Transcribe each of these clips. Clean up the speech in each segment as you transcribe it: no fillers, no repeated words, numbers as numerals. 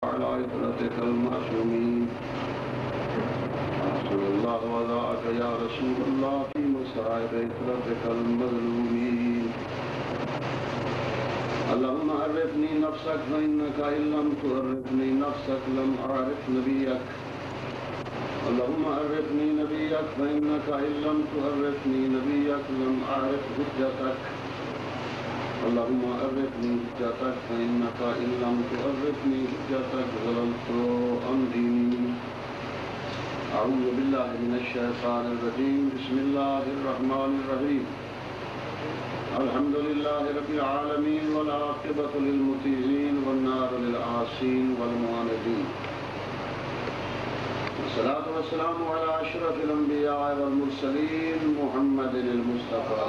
على عترتك المعصومين صلى الله وذاك يا رسول الله في مصائب عترتك المظلومين اللهم عرفني نفسك فإنك إن لم تعرفني نفسك لم أعرف نبيك اللهم عرفني نبيك فإنك إن لم تعرفني نبيك لم أعرف حجتك اللهم عرفني حجتك فإنك إن لم تعرفني حجتك ضللت عن ديني أعوذ بالله من الشيطان الرجيم بسم الله الرحمن الرحيم الحمد لله رب العالمين والعاقبة للمتقين والنار للعاصين والمعاندين والصلاة والسلام على أشرف الأنبياء والمرسلين محمد المصطفى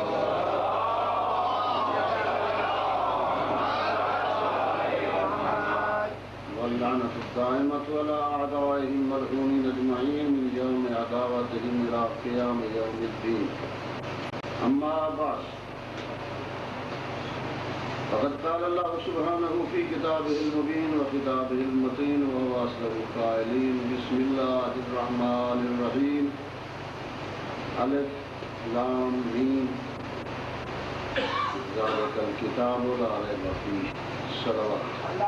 واللعنة الدائمة على أعدائهم الملعونين أجمعين من يوم عداوتهم إلى قيام يوم الدين أما بعد فقد قال الله سبحانه في كتابه المبين وكتابه المتين وهو أصدق القائلين بسم الله الرحمن الرحيم ألف لام ميم ذلك الكتاب لا ريب فيه صلوات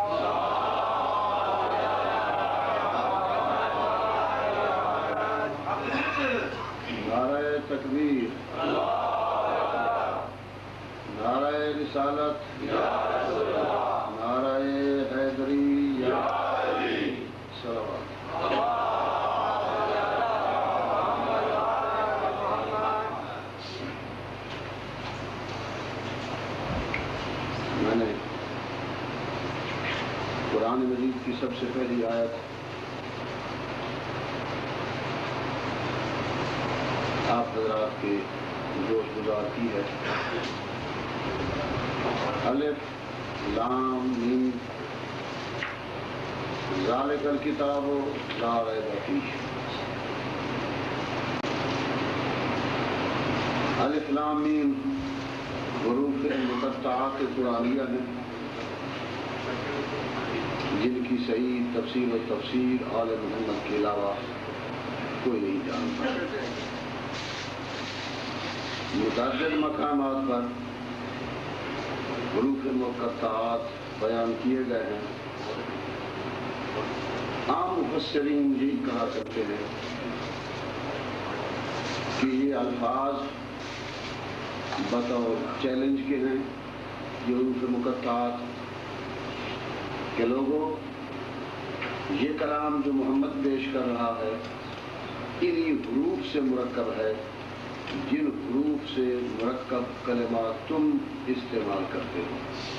نعرہ تکبیر نعرہ رسالت نعرہ حیدری یا صلوات میں نے قرآن مجید کی سب سے پہلی آیت آپ حضرات کے جوش گزار کی ہے الف لام میم ذالک الکتاب لا ریب فیہ الف لام میم حروف مقطعات قرآنیہ ہیں جن کی صحیح تفسیر و تفسیر آل محمد کے علاوہ کوئی نہیں جانتا متعدد مقامات پر حروف مقطعات بیان کیے گئے ہیں عام مفسرین یہی کہا کرتے ہیں کہ یہ الفاظ بطور چیلنج کے ہیں یہ حروف مقطعات کہ لوگوں یہ کلام جو محمد پیش کر رہا ہے انہی حروف سے مرکب ہے جن حروف سے مرکب کلمات تم استعمال کرتے ہو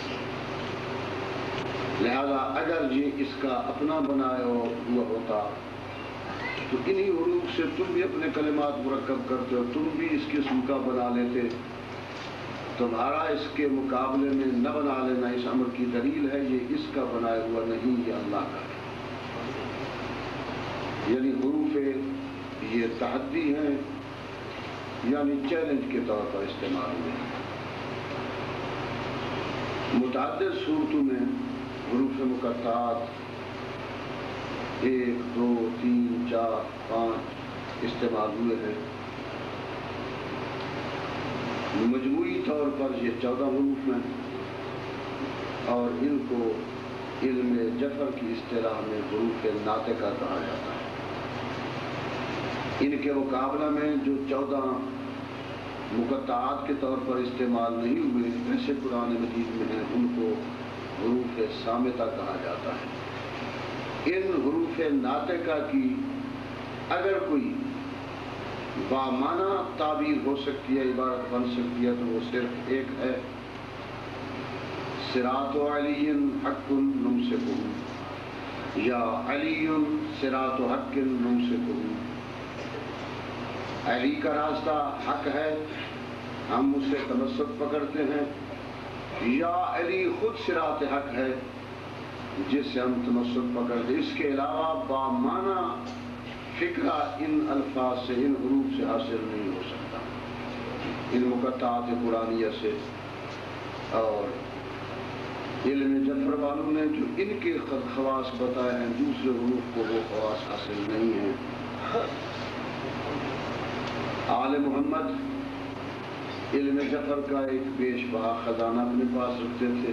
لہذا اگر یہ اس کا اپنا بنایا ہوا ہوتا تو انہی حروف سے تم بھی اپنے کلمات مرکب کرتے ہو تم بھی اس قسم کا بنا لیتے تمہارا اس کے مقابلے میں نہ بنا لینا اس امر کی دلیل ہے یہ اس کا بنایا ہوا نہیں یہ اللہ کا ہے یعنی حروف یہ تحدی ہیں یعنی چیلنج کے طور پر استعمال ہوئے متعدد صورتوں میں حروف مقطعات 1 2 3 4 5 استعمال ہوئے ہیں مجموعی طور پر یہ 14 حروف ہیں اور ان کو علم جفر کی اصطلاح میں حروف ناطقہ کہا جاتا ہے ان کے مقابلہ میں جو 14 مقطعات کے طور پر استعمال نہیں ہوئے ایسے قرآن مجید میں ہیں ان کو حروف صامتہ کہا جاتا ہے ان حروف ناطقہ کی اگر کوئی بامعنی تعبیر ہو سکتی ہے عبارت بن سکتی ہے تو وہ صرف ایک ہے صراط علی حق نمسکہ یا علی صراط حق نمسکہ علی کا راستہ حق ہے ہم اس سے تمسک پکڑتے ہیں یا علی خود صراط حق ہے جس سے ہم تمسک پکڑتے اس کے علاوہ بامعنی فکرہ ان الفاظ سے ان حروف سے حاصل نہیں ہو سکتا ان مقطعات قرآنیہ سے اور علم جعفر والوں نے جو ان کے خواص بتائے ہیں دوسرے حروف کو وہ خواص حاصل نہیں ہیں۔ آل محمد علم جعفر کا ایک بیش بہا خزانہ اپنے پاس رکھتے تھے۔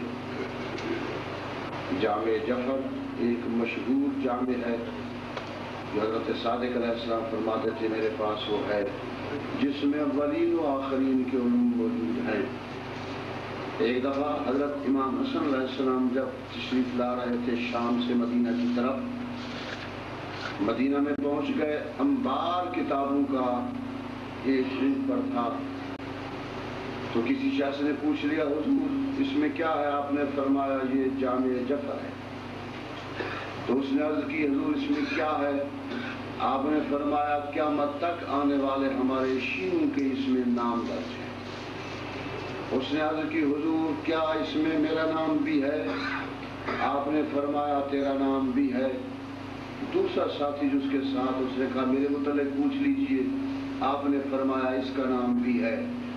جامع جعفر ایک مشہور جامع ہے جو حضرت صادق علیہ السلام فرماتے تھے میرے پاس وہ ہے جس میں اولین و آخرین کے علوم موجود ہیں۔ ایک دفعہ حضرت امام حسن علیہ السلام جب تشریف لا رہے تھے شام سے مدینہ کی طرف، مدینہ میں پہنچ گئے، انبار کتابوں کا ایک دن پر تھا، تو کسی شخص نے پوچھ لیا حضور اس میں کیا ہے؟ آپ نے فرمایا یہ جامع جعفر ہے۔ تو اس نے عرض کی حضور اس میں کیا ہے؟ آپ نے فرمایا قیامت تک آنے والے ہمارے شیعوں کے اس میں نام درج ہے۔ اس نے عرض کی حضور کیا اس میں میرا نام بھی ہے؟ آپ نے فرمایا تیرا نام بھی ہے۔ دوسرا ساتھی جو اس کے ساتھ اس نے کہا میرے متعلق پوچھ لیجئے، آپ نے فرمایا اس کا نام بھی ہے۔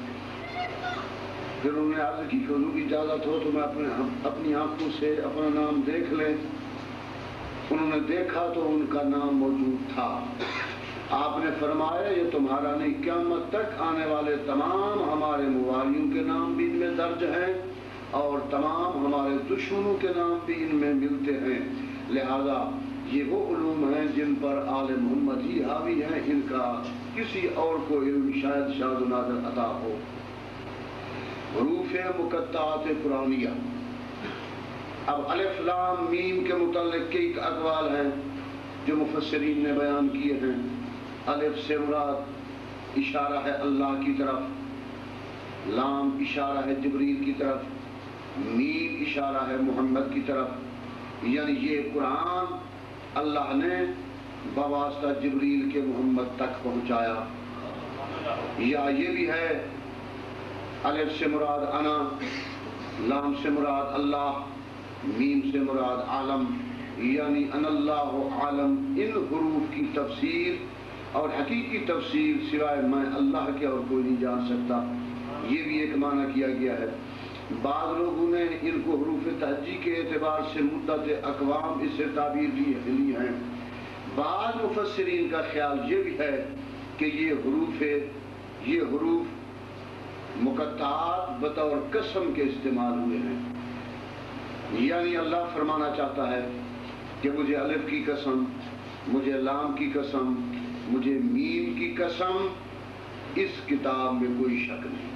پھر انہوں نے عرض کی کہ حضور اجازت ہو تو میں اپنی آنکھوں سے اپنا نام دیکھ لیں۔ انہوں نے دیکھا تو ان کا نام موجود تھا۔ آپ نے فرمایا یہ تمہارا نہیں، قیامت تک آنے والے تمام ہمارے موالیوں کے نام بھی ان میں درج ہیں اور تمام ہمارے دشمنوں کے نام بھی ان میں ملتے ہیں، لہذا یہ وہ علوم ہیں جن پر آل محمد ہی حاوی ہیں، ان کا کسی اور کو علم شاید شاذ و نادر عطا ہو۔ حروف مقطعات قرآنیہ۔ اب الف لام میم کے متعلق کئی اقوال ہیں جو مفسرین نے بیان کیے ہیں۔ الف سے مراد اشارہ ہے اللہ کی طرف، لام اشارہ ہے جبریل کی طرف، میم اشارہ ہے محمد کی طرف، یعنی یہ قرآن اللہ نے بواسطہ جبریل کے محمد تک پہنچایا۔ یا یہ بھی ہے الف سے مراد انا، لام سے مراد اللہ، میم سے مراد عالم، یعنی ان اللہ عالم۔ ان حروف کی تفسیر اور حقیقی تفسیر سوائے میں اللہ کے اور کوئی نہیں جان سکتا، یہ بھی ایک معنی کیا گیا ہے۔ بعض لوگوں نے ان کو حروف تہجی کے اعتبار سے مدت اقوام اس سے تعبیر لی ہیں۔ بعض مفسرین کا خیال یہ بھی ہے کہ یہ حروف مقطعات بطور قسم کے استعمال ہوئے ہیں، یعنی اللہ فرمانا چاہتا ہے کہ مجھے الف کی قسم، مجھے لام کی قسم، مجھے میم کی قسم، اس کتاب میں کوئی شک نہیں،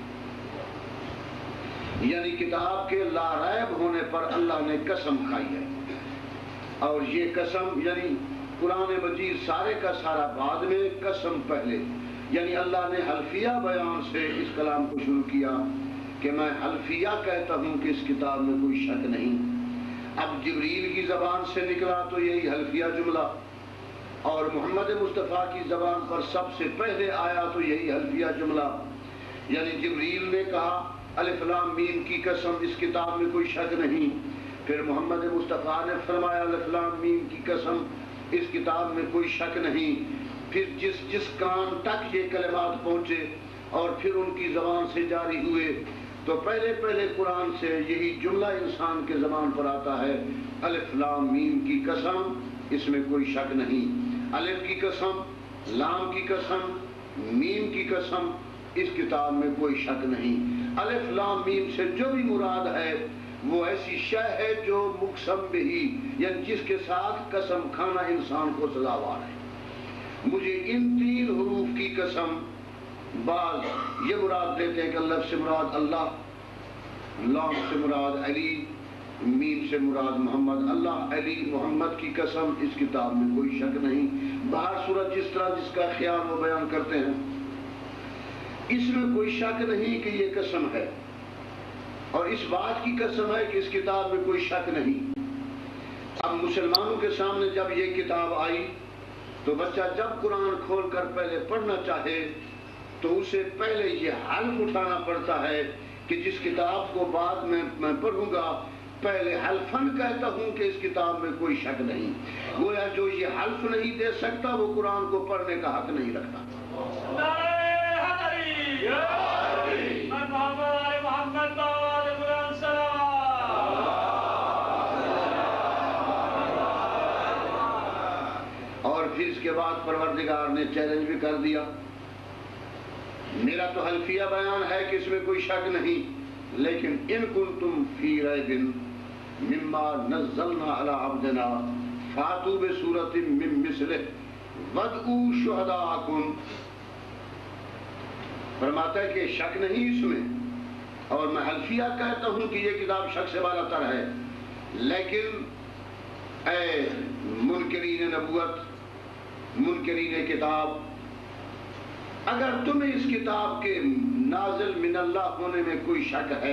یعنی کتاب کے لا ریب ہونے پر اللہ نے قسم کھائی ہے۔ اور یہ قسم یعنی قرآن مجید سارے کا سارا بعد میں، قسم پہلے، یعنی اللہ نے حلفیہ بیان سے اس کلام کو شروع کیا کہ میں حلفیہ کہتا ہوں کہ اس کتاب میں کوئی شک نہیں۔ اب جبریل کی زبان سے نکلا تو یہی حلفیہ جملہ، اور محمد مصطفیٰ کی زبان پر سب سے پہلے آیا تو یہی حلفیہ جملہ، یعنی جبریل نے کہا الف لام میم کی قسم اس کتاب میں کوئی شک نہیں، پھر محمد مصطفیٰ نے فرمایا الف لام میم کی قسم اس کتاب میں کوئی شک نہیں، پھر جس کان تک یہ کلمات پہنچے اور پھر ان کی زبان سے جاری ہوئے تو پہلے قرآن سے یہی جملہ انسان کے زبان پر آتا ہے الف لام میم کی قسم اس میں کوئی شک نہیں، الف کی قسم، لام کی قسم، میم کی قسم اس کتاب میں کوئی شک نہیں۔ الف لام میم سے جو بھی مراد ہے وہ ایسی شے ہے جو مقسم بہی، یعنی جس کے ساتھ قسم کھانا انسان کو سزاوار ہے۔ مجھے ان تین حروف کی قسم، بعض یہ مراد لیتے ہیں کہ الف سے مراد اللہ، لام سے مراد علی، میم سے مراد محمد، اللہ علی محمد کی قسم اس کتاب میں کوئی شک نہیں۔ باہر صورت جس طرح جس کا خیال وہ بیان کرتے ہیں، اس میں کوئی شک نہیں کہ یہ قسم ہے، اور اس بات کی قسم ہے کہ اس کتاب میں کوئی شک نہیں۔ اب مسلمانوں کے سامنے جب یہ کتاب آئی تو بچہ جب قرآن کھول کر پہلے پڑھنا چاہے تو اسے پہلے یہ حلف اٹھانا پڑتا ہے کہ جس کتاب کو بعد میں پڑھوں گا پہلے حلفاً کہتا ہوں کہ اس کتاب میں کوئی شک نہیں۔ گویا جو یہ حلف نہیں دے سکتا وہ قرآن کو پڑھنے کا حق نہیں رکھتا۔ پھر اس کے بعد پروردگار نے چیلنج بھی کر دیا. میرا تو حلفیہ بیان ہے کہ اس میں کوئی شک نہیں، لیکن ان کنتم فی ریب مما نزلنا علی عبدنا فاتوا بسورۃ من مثلہ وادعوا شہداءکم. فرماتا ہے کہ شک نہیں اس میں، اور میں حلفیہ کہتا ہوں کہ یہ کتاب شک سے بالا تر ہے، لیکن اے منکرین نبوت، منکرین کتاب، اگر تمہیں اس کتاب کے نازل من اللہ ہونے میں کوئی شک ہے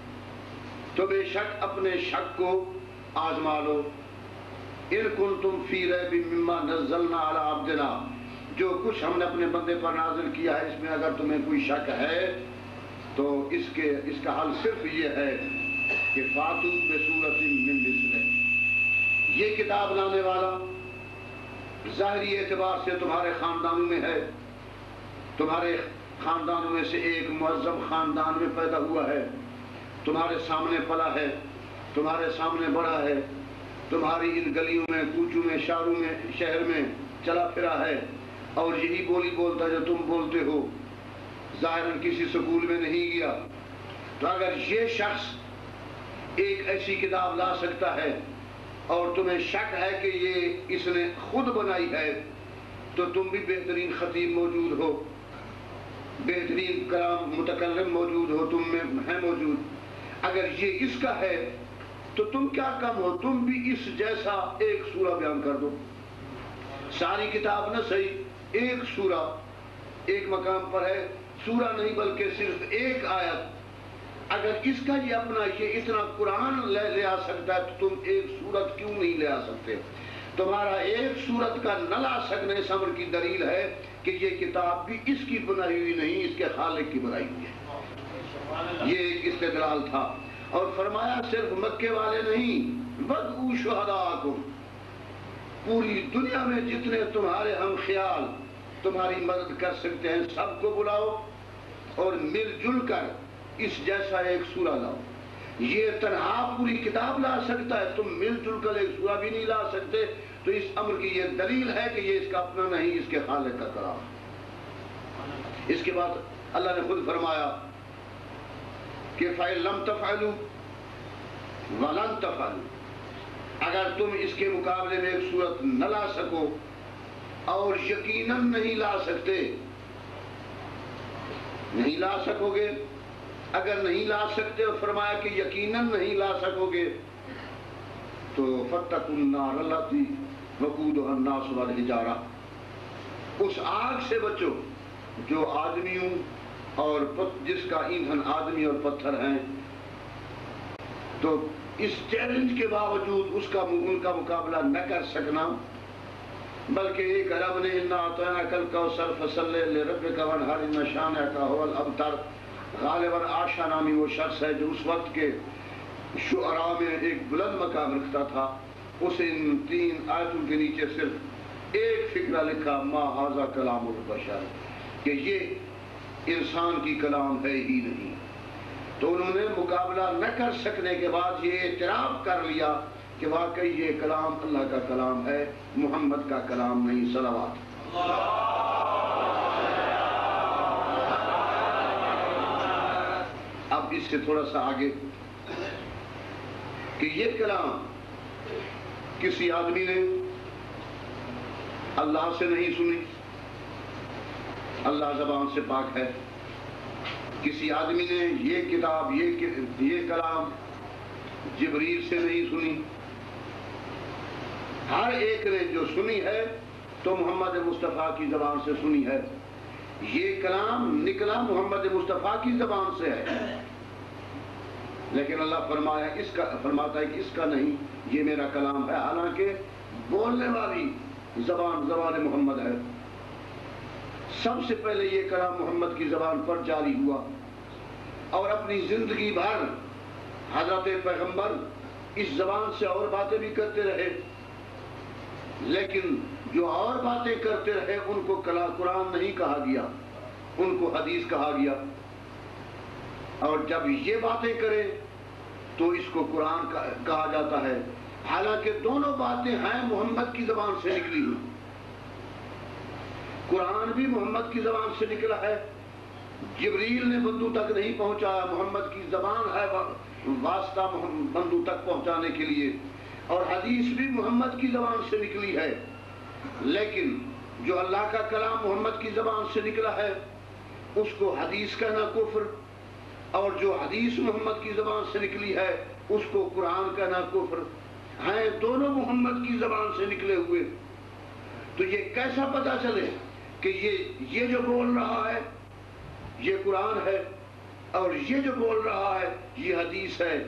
تو بے شک اپنے شک کو آزما لو. ان کنتم فی ریب مما نزلنا علی عبدنا، جو کچھ ہم نے اپنے بندے پر نازل کیا ہے اس میں اگر تمہیں کوئی شک ہے تو اس کا حل صرف یہ ہے کہ فاتوا بسورۃ من مثلہ. یہ کتاب لانے والا ظاہری اعتبار سے تمہارے خاندانوں میں ہے، تمہارے خاندانوں میں سے ایک معظم خاندان میں پیدا ہوا ہے، تمہارے سامنے پلا ہے، تمہارے سامنے بڑا ہے، تمہاری ان گلیوں میں، کوچوں میں، شہروں میں، شہر میں چلا پھرا ہے، اور یہی بولی بولتا ہے جو تم بولتے ہو، ظاہراً کسی سکول میں نہیں گیا. تو اگر یہ شخص ایک ایسی کتاب لا سکتا ہے اور تمہیں شک ہے کہ یہ اس نے خود بنائی ہے، تو تم بھی بہترین خطیب موجود ہو، بہترین کلام متکلم موجود ہو، تم میں ہے موجود. اگر یہ اس کا ہے تو تم کیا کم ہو، تم بھی اس جیسا ایک سورہ بیان کر دو. ساری کتاب نہ صحیح، ایک سورہ ایک مقام پر ہے، سورہ نہیں بلکہ صرف ایک آیت. اگر اس کا یہ اپنا یہ اتنا قرآن لے آ سکتا ہے تو تم ایک سورت کیوں نہیں لے آ سکتے؟ تمہارا ایک سورت کا نہ لا سکنے اس امر کی دلیل ہے کہ یہ کتاب بھی اس کی بنائی ہوئی نہیں، اس کے خالق کی بنائی ہوئی ہے. یہ ایک استدلال تھا. اور فرمایا صرف مکے والے نہیں، وَادْعُوا شُهَدَاءَكُمْ، پوری دنیا میں جتنے تمہارے ہم خیال تمہاری مدد کر سکتے ہیں سب کو بلاؤ اور مل جل کر اس جیسا ایک سورہ لاؤ. یہ تنہا پوری کتاب لا سکتا ہے، تم مل جل کر ایک سورہ بھی نہیں لا سکتے. تو اس امر کی یہ دلیل ہے کہ یہ اس کا اپنا نہیں، اس کے خالق کا کلام. اس کے بعد اللہ نے خود فرمایا کہ فَإِن لَمْ تَفْعَلُوا وَلَن تَفْعَلُوا، اگر تم اس کے مقابلے میں ایک سورت نہ لا سکو اور یقیناً نہیں لا سکتے، نہیں لا سکو گے، اگر نہیں لا سکتے اور فرمایا کہ یقیناً نہیں لا سکو گے تو فَاتَّقُوا النَّارَ الَّتِي وَقُودُهَا النَّاسُ وَالْحِجَارَةُ، اس آگ سے بچو جو آدمیوں اور جس کا ایندھن آدمی اور پتھر ہیں. تو اس چیلنج کے باوجود ان کا مقابلہ نہ کر سکنا، بلکہ ایک رب نے اِنَّا أَعْطَيْنَاكَ الْكَوْثَرَ فَصَلِّ لِرَبِّكَ وَانْحَرْ إِنَّ شَانِئَكَ هُوَ الْأَبْتَرُ. غالباً عاشا نامی وہ شخص ہے جو اس وقت کے شعراء میں ایک بلند مقام رکھتا تھا. اسے ان 3 آیتوں کے نیچے صرف ایک فقرہ لکھا، ما ھذا کلام البشر، کہ یہ انسان کی کلام ہے ہی نہیں. تو انہوں نے مقابلہ نہ کر سکنے کے بعد یہ اعتراف کر لیا کہ واقعی یہ کلام اللہ کا کلام ہے، محمد کا کلام نہیں. صلوات. اب اس سے تھوڑا سا آگے کہ یہ کلام کسی آدمی نے اللہ سے نہیں سنی، اللہ زبان سے پاک ہے. کسی آدمی نے یہ کتاب یہ کلام جبریل سے نہیں سنی. ہر ایک نے جو سنی ہے تو محمد مصطفیٰ کی زبان سے سنی ہے. یہ کلام نکلا محمد مصطفیٰ کی زبان سے ہے، لیکن اللہ فرماتا ہے کہ اس کا نہیں، یہ میرا کلام ہے. حالانکہ بولنے والی زبان محمد ہے. سب سے پہلے یہ کلام محمد کی زبان پر جاری ہوا، اور اپنی زندگی بھر حضرت پیغمبر اس زبان سے اور باتیں بھی کرتے رہے، لیکن جو اور باتیں کرتے رہے ان کو قرآن نہیں کہا گیا، ان کو حدیث کہا گیا. اور جب یہ باتیں کرے تو اس کو قرآن کہا جاتا ہے، حالانکہ دونوں باتیں ہیں محمد کی زبان سے نکلی ہوئی. قرآن بھی محمد کی زبان سے نکلا ہے، جبریل نے بندوں تک نہیں پہنچایا، محمد کی زبان ہے واسطہ بندوں تک پہنچانے کے لیے، اور حدیث بھی محمد کی زبان سے نکلی ہے۔ لیکن جو اللہ کا کلام محمد کی زبان سے نکلا ہے اس کو حدیث کہنا کفر، اور جو حدیث محمد کی زبان سے نکلی ہے اس کو قرآن کہنا کفر ہیں، دونوں محمد کی زبان سے نکلے ہوئے۔ تو یہ کیسا پتا چلے کہ یہ جو بول رہا ہے یہ قرآن ہے اور یہ جو بول رہا ہے یہ حدیث ہے؟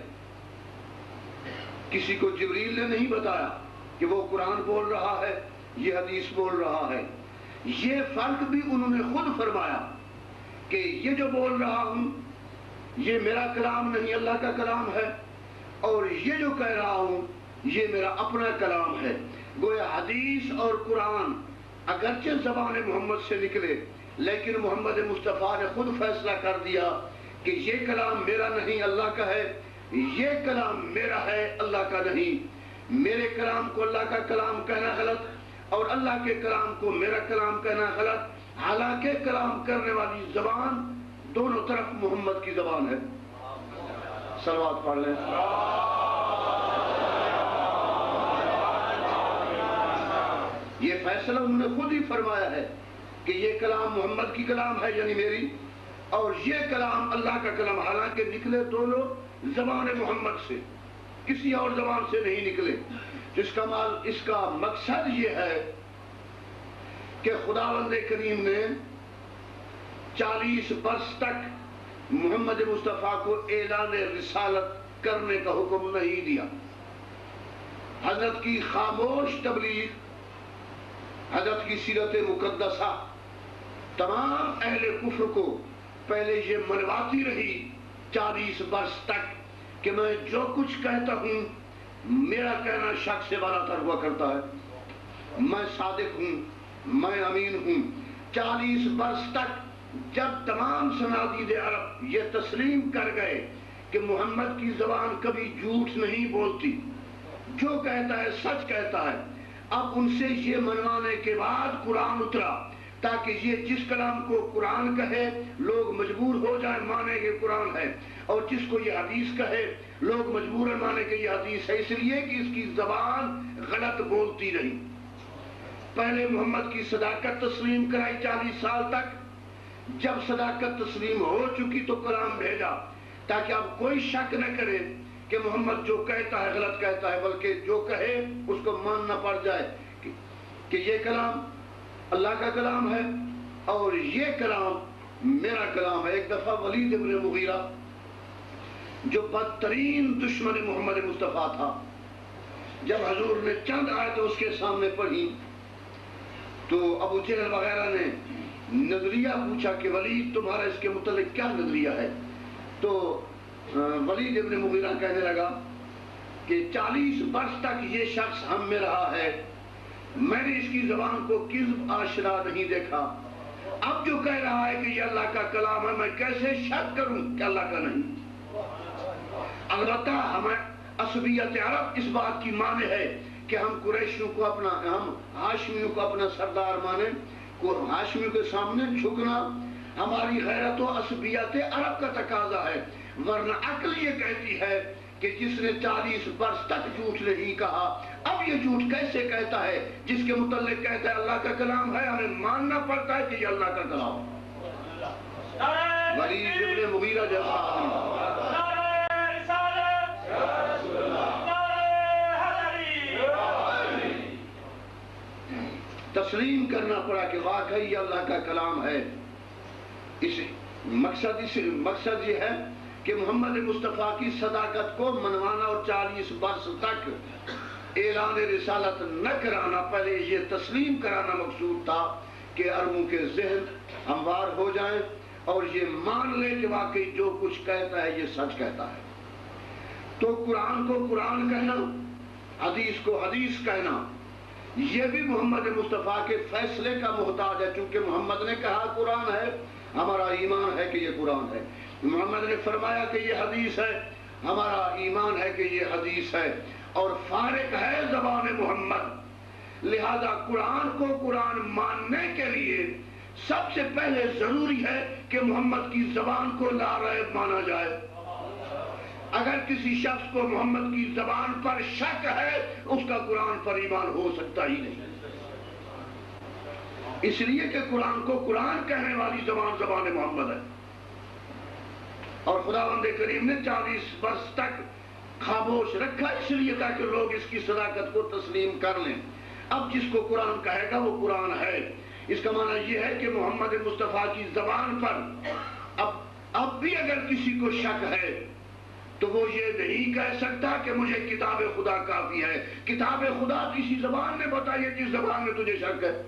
کسی کو جبریل نے نہیں بتایا کہ وہ قرآن بول رہا ہے یہ حدیث بول رہا ہے، یہ فرق بھی انہوں نے خود فرمایا کہ یہ جو بول رہا ہوں یہ میرا کلام نہیں اللہ کا کلام ہے، اور یہ جو کہہ رہا ہوں یہ میرا اپنا کلام ہے۔ گویا حدیث اور قرآن اگرچہ زبان محمد سے نکلے لیکن محمد مصطفیٰ نے خود فیصلہ کر دیا کہ یہ کلام میرا نہیں اللہ کا ہے، یہ کلام میرا ہے اللہ کا نہیں۔ میرے کلام کو اللہ کا کلام کہنا غلط اور اللہ کے کلام کو میرا کلام کہنا غلط، حالانکہ کلام کرنے والی زبان دونوں طرف محمد کی زبان ہے۔ صلوات پڑھ لیں۔ یہ فیصلہ انہوں نے خود ہی فرمایا ہے کہ یہ کلام محمد کی کلام ہے یعنی میری، اور یہ کلام اللہ کا کلام، حالانکہ نکلے دونوں زبان محمد سے، کسی اور زبان سے نہیں نکلے۔ اس کا مقصد یہ ہے کہ خداوند کریم نے 40 برس تک محمد مصطفیٰ کو اعلان رسالت کرنے کا حکم نہیں دیا۔ حضرت کی خاموش تبلیغ، حضرت کی سیرت مقدسہ تمام اہل کفر کو پہلے یہ منواتی رہی 40 برس تک کہ میں جو کچھ کہتا ہوں میرا کہنا شک سے بالا تر ہوا کرتا ہے، میں صادق ہوں، میں امین ہوں۔ 40 برس تک جب تمام صنادید عرب یہ تسلیم کر گئے کہ محمد کی زبان کبھی جھوٹ نہیں بولتی، جو کہتا ہے سچ کہتا ہے، اب ان سے یہ منوانے کے بعد قرآن اترا تاکہ یہ جس کلام کو قرآن کہے لوگ مجبور ہو جائیں مانے کہ قرآن ہے، اور جس کو یہ حدیث کہے لوگ مجبور مانے کہ یہ حدیث ہے، اس لیے کہ اس کی زبان غلط بولتی نہیں۔ پہلے محمد کی صداقت تسلیم کرائی 40 سال تک، جب صداقت تسلیم ہو چکی تو کلام بھیجا تاکہ اب کوئی شک نہ کرے کہ محمد جو کہتا ہے غلط کہتا ہے، بلکہ جو کہے اس کو ماننا پڑ جائے کہ یہ کلام اللہ کا کلام ہے اور یہ کلام میرا کلام ہے۔ ایک دفعہ ولید ابن مغیرہ جو بدترین دشمن محمد مصطفیٰ تھا، جب حضور نے چند آیتیں اس کے سامنے پڑھی تو ابو جہل وغیرہ نے نظریہ پوچھا کہ ولید تمہارا اس کے متعلق کیا نظریہ ہے؟ تو ولید ابن مغیرہ کہنے لگا کہ 40 برس تک یہ شخص ہم میں رہا ہے، میں نے اس کی زبان کو کذب آشنا نہیں دیکھا، اب جو کہہ رہا ہے کہ یہ اللہ کا کلام ہے میں کیسے شک کروں کہ اللہ کا نہیں؟ البتہ ہمیں عصبیت عرب اس بات کی مانے ہے کہ ہم قریشیوں کو ہم ہاشمیوں کو اپنا سردار مانیں، ہاشمیوں کے سامنے جھکنا ہماری غیرت و عصبیت عرب کا تقاضا ہے، ورنہ عقل یہ کہتی ہے کہ جس نے 40 برس تک جھوٹ نہیں کہا اب یہ جھوٹ کیسے کہتا ہے؟ جس کے متعلق کہتا ہے اللہ کا کلام ہے، ہمیں ماننا پڑتا ہے کہ یہ اللہ کا کلام ہے۔ ولید ابن مغیرہ جیسا تسلیم کرنا پڑا کہ واقعی یہ اللہ کا کلام ہے۔ مقصد یہ ہے کہ محمد مصطفیٰ کی صداقت کو منوانا اور 40 برس تک اعلان رسالت نہ کرانا، پہلے یہ تسلیم کرانا مقصود تھا کہ عربوں کے ذہن ہموار ہو جائیں اور یہ مان لے کہ واقعی جو کچھ کہتا ہے یہ سچ کہتا ہے۔ تو قرآن کو قرآن کہنا، حدیث کو حدیث کہنا، یہ بھی محمد مصطفیٰ کے فیصلے کا محتاج ہے، چونکہ محمد نے کہا قرآن ہے، ہمارا ایمان ہے کہ یہ قرآن ہے۔ محمد نے فرمایا کہ یہ حدیث ہے، ہمارا ایمان ہے کہ یہ حدیث ہے، اور فارق ہے زبان محمد لہذا قرآن کو قرآن ماننے کے لیے سب سے پہلے ضروری ہے کہ محمد کی زبان کو لا ریب مانا جائے۔ اگر کسی شخص کو محمد کی زبان پر شک ہے اس کا قرآن پر ایمان ہو سکتا ہی نہیں، اس لیے کہ قرآن کو قرآن کہنے والی زبان زبان محمد ہے، اور خداوند کریم نے 40 برس تک خاموش رکھا اس لیے تاکہ لوگ اس کی صداقت کو تسلیم کر لیں۔ اب جس کو قرآن کہے گا وہ قرآن ہے۔ اس کا معنی یہ ہے کہ محمد مصطفیٰ کی زبان پر اب بھی اگر کسی کو شک ہے تو وہ یہ نہیں کہہ سکتا کہ مجھے کتاب خدا کافی ہے۔ کتاب خدا کسی زبان میں بتائیے جس زبان میں تجھے شک ہے،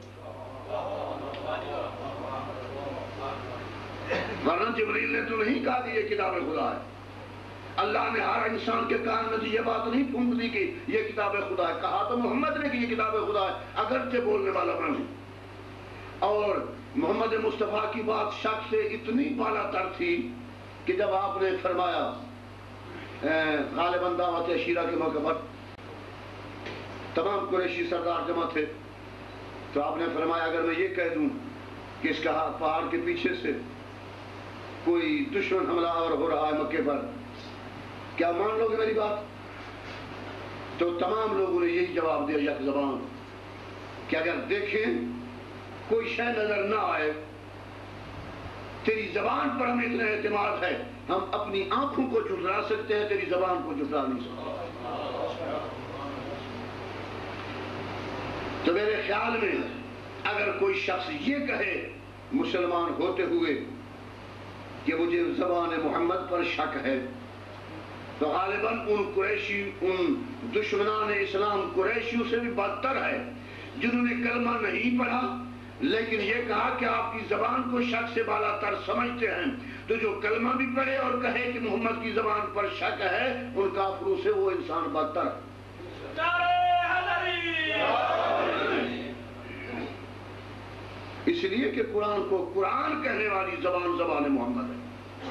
ورنہ جبریل نے تو نہیں کہا کہ یہ کتاب خدا ہے۔ اللہ نے ہر انسان کے کان میں یہ بات نہیں پھونک دی کہ یہ کتاب خدا ہے، کہا تو محمد نے کہ یہ کتاب خدا ہے، اگرچہ بولنے والا میں ہوں۔ اور محمد مصطفیٰ کی بات شک سے اتنی بالا تر تھی کہ جب آپ نے فرمایا غالباً دعوت عشیرہ کے موقع پر تمام قریشی سردار جمع تھے، تو آپ نے فرمایا اگر میں یہ کہہ دوں کہ اس کا پہاڑ کے پیچھے سے کوئی دشمن حملہ آور ہو رہا ہے مکے پر، کیا مان لو گے میری بات؟ تو تمام لوگوں نے یہی جواب دیا یک زبان کہ اگر دیکھیں کوئی شے نظر نہ آئے، تیری زبان پر ہمیں اتنا اعتماد ہے، ہم اپنی آنکھوں کو جھٹلا سکتے ہیں، تیری زبان کو جھٹلا نہیں سکتے۔ تو میرے خیال میں اگر کوئی شخص یہ کہے مسلمان ہوتے ہوئے کہ مجھے زبان محمد پر شک ہے، تو غالباً ان دشمنان اسلام قریشیوں سے بھی بدتر ہے جنہوں نے کلمہ نہیں پڑھا لیکن یہ کہا کہ آپ کی زبان کو شک سے بالا تر سمجھتے ہیں، تو جو کلمہ بھی پڑھے اور کہے کہ محمد کی زبان پر شک ہے ان کافروں سے وہ انسان بدتر ہے۔ اس لیے کہ قرآن کو قرآن کہنے والی زبان زبان محمد ہے۔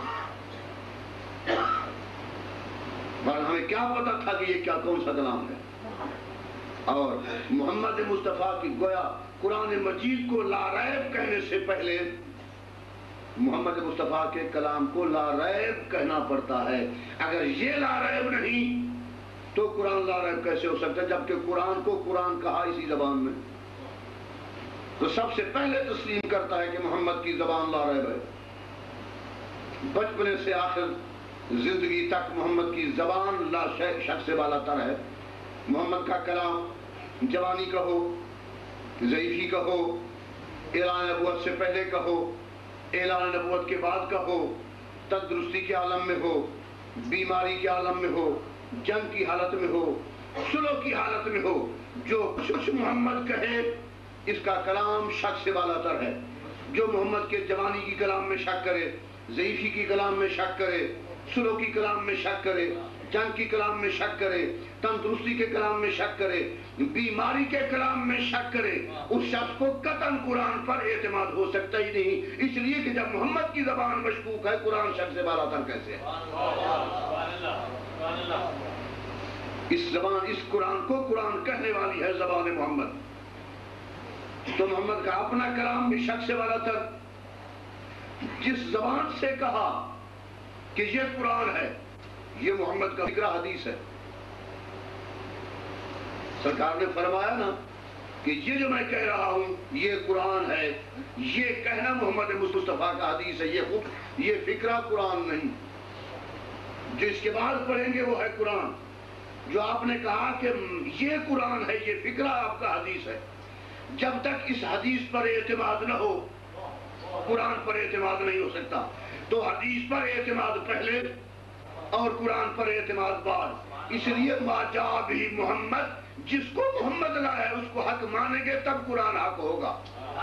ورنہ ہمیں کیا پتا تھا کہ یہ کون سا کلام ہے؟ اور محمد مصطفیٰ کی گویا قرآن مجید کو لا ریب کہنے سے پہلے محمد مصطفیٰ کے کلام کو لا ریب کہنا پڑتا ہے۔ اگر یہ لا ریب نہیں تو قرآن لا ریب کیسے ہو سکتا ہے جبکہ قرآن کو قرآن کہا اسی زبان میں؟ تو سب سے پہلے تسلیم کرتا ہے کہ محمد کی زبان لا ریب ہے۔ بچپنے سے آخر زندگی تک محمد کی زبان لا شک سے بالا تر ہے۔ محمد کا کلام جوانی کا ہو، ضعیفی کا ہو، اعلان نبوت سے پہلے کا ہو، اعلان نبوت کے بعد کا ہو، تندرستی کے عالم میں ہو، بیماری کے عالم میں ہو، جنگ کی حالت میں ہو، صلح کی حالت میں ہو، جو کچھ محمد کہے اس کا کلام شک سے بالا تر ہے۔ جو محمد کے جوانی کی کلام میں شک کرے، ضعیفی کی کلام میں شک کرے، صلح کی کلام میں شک کرے، جنگ کی کلام میں شک کرے، تندرستی کے کلام میں شک کرے، بیماری کے کلام میں شک کرے، اس شخص کو قطعاً قرآن پر اعتماد ہو سکتا ہی نہیں، اس لیے کہ جب محمد کی زبان مشکوک ہے قرآن شک سے بالا تر کیسے ہے؟ اس قرآن کو قرآن کہنے والی ہے زبان محمد۔ تو محمد کا اپنا کلام بھی شک سے بالا تر۔ جس زبان سے کہا کہ یہ قرآن ہے، یہ محمد کا فکرہ حدیث ہے۔ سرکار نے فرمایا نا کہ یہ جو میں کہہ رہا ہوں یہ قرآن ہے، یہ کہنا محمد مصطفیٰ کا حدیث ہے، یہ فکرہ قرآن نہیں۔ جو اس کے بعد پڑھیں گے وہ ہے قرآن۔ جو آپ نے کہا کہ یہ قرآن ہے، یہ فکرہ آپ کا حدیث ہے، جب تک اس حدیث پر اعتماد نہ ہو قرآن پر اعتماد نہیں ہو سکتا۔ تو حدیث پر اعتماد پہلے اور قرآن پر اعتماد بعد۔ اس لیے ما جاء بھی محمد، جس کو محمد لایا ہے اس کو حق مانیں گے تب قرآن حق ہوگا۔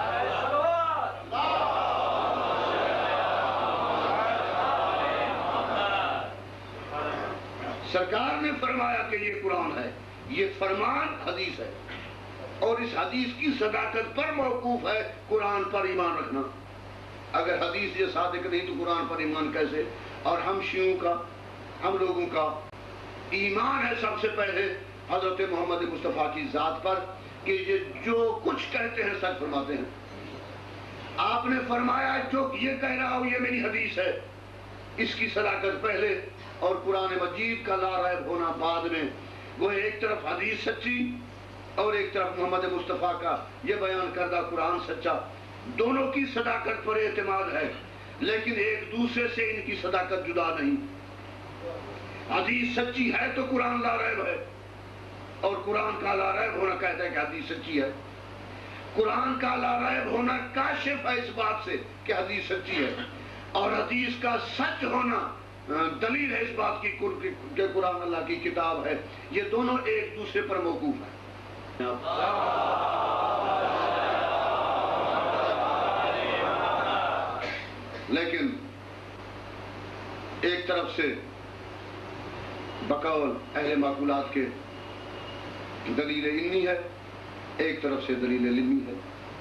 سرکار نے فرمایا کہ یہ قرآن ہے، یہ فرمان حدیث ہے، اور اس حدیث کی صداقت پر موقوف ہے قرآن پر ایمان رکھنا۔ اگر حدیث یہ صادق نہیں تو قرآن پر ایمان کیسے؟ اور ہم شیعوں کا، ہم لوگوں کا ایمان ہے سب سے پہلے حضرت محمد مصطفیٰ کی ذات پر، کہ یہ جو کچھ کہتے ہیں سچ فرماتے ہیں. آپ نے فرمایا جو یہ کہہ رہا ہوں یہ میری حدیث ہے، اس کی صداقت پہلے اور قرآن مجید کا لا ریب ہونا بعد میں. وہ ایک طرف حدیث سچی اور ایک طرف محمد مصطفیٰ کا یہ بیان کردہ قرآن سچا. دونوں کی صداقت پر اعتماد ہے، لیکن ایک دوسرے سے ان کی صداقت جدا نہیں. حدیث سچی ہے تو قرآن لا ریب ہے، اور قرآن کا لا ریب ہونا کہتا ہے کہ حدیث سچی ہے. قرآن کا لا ریب ہونا کاشف ہے اس بات سے کہ حدیث سچی ہے، اور حدیث کا سچ ہونا دلیل ہے اس بات کی کہ قرآن اللہ کی کتاب ہے. یہ دونوں ایک دوسرے پر موقوف ہیں. لیکن ایک طرف سے بقول اہل معقولات کے دلیل علمی ہے، ایک طرف سے دلیل علمی ہے.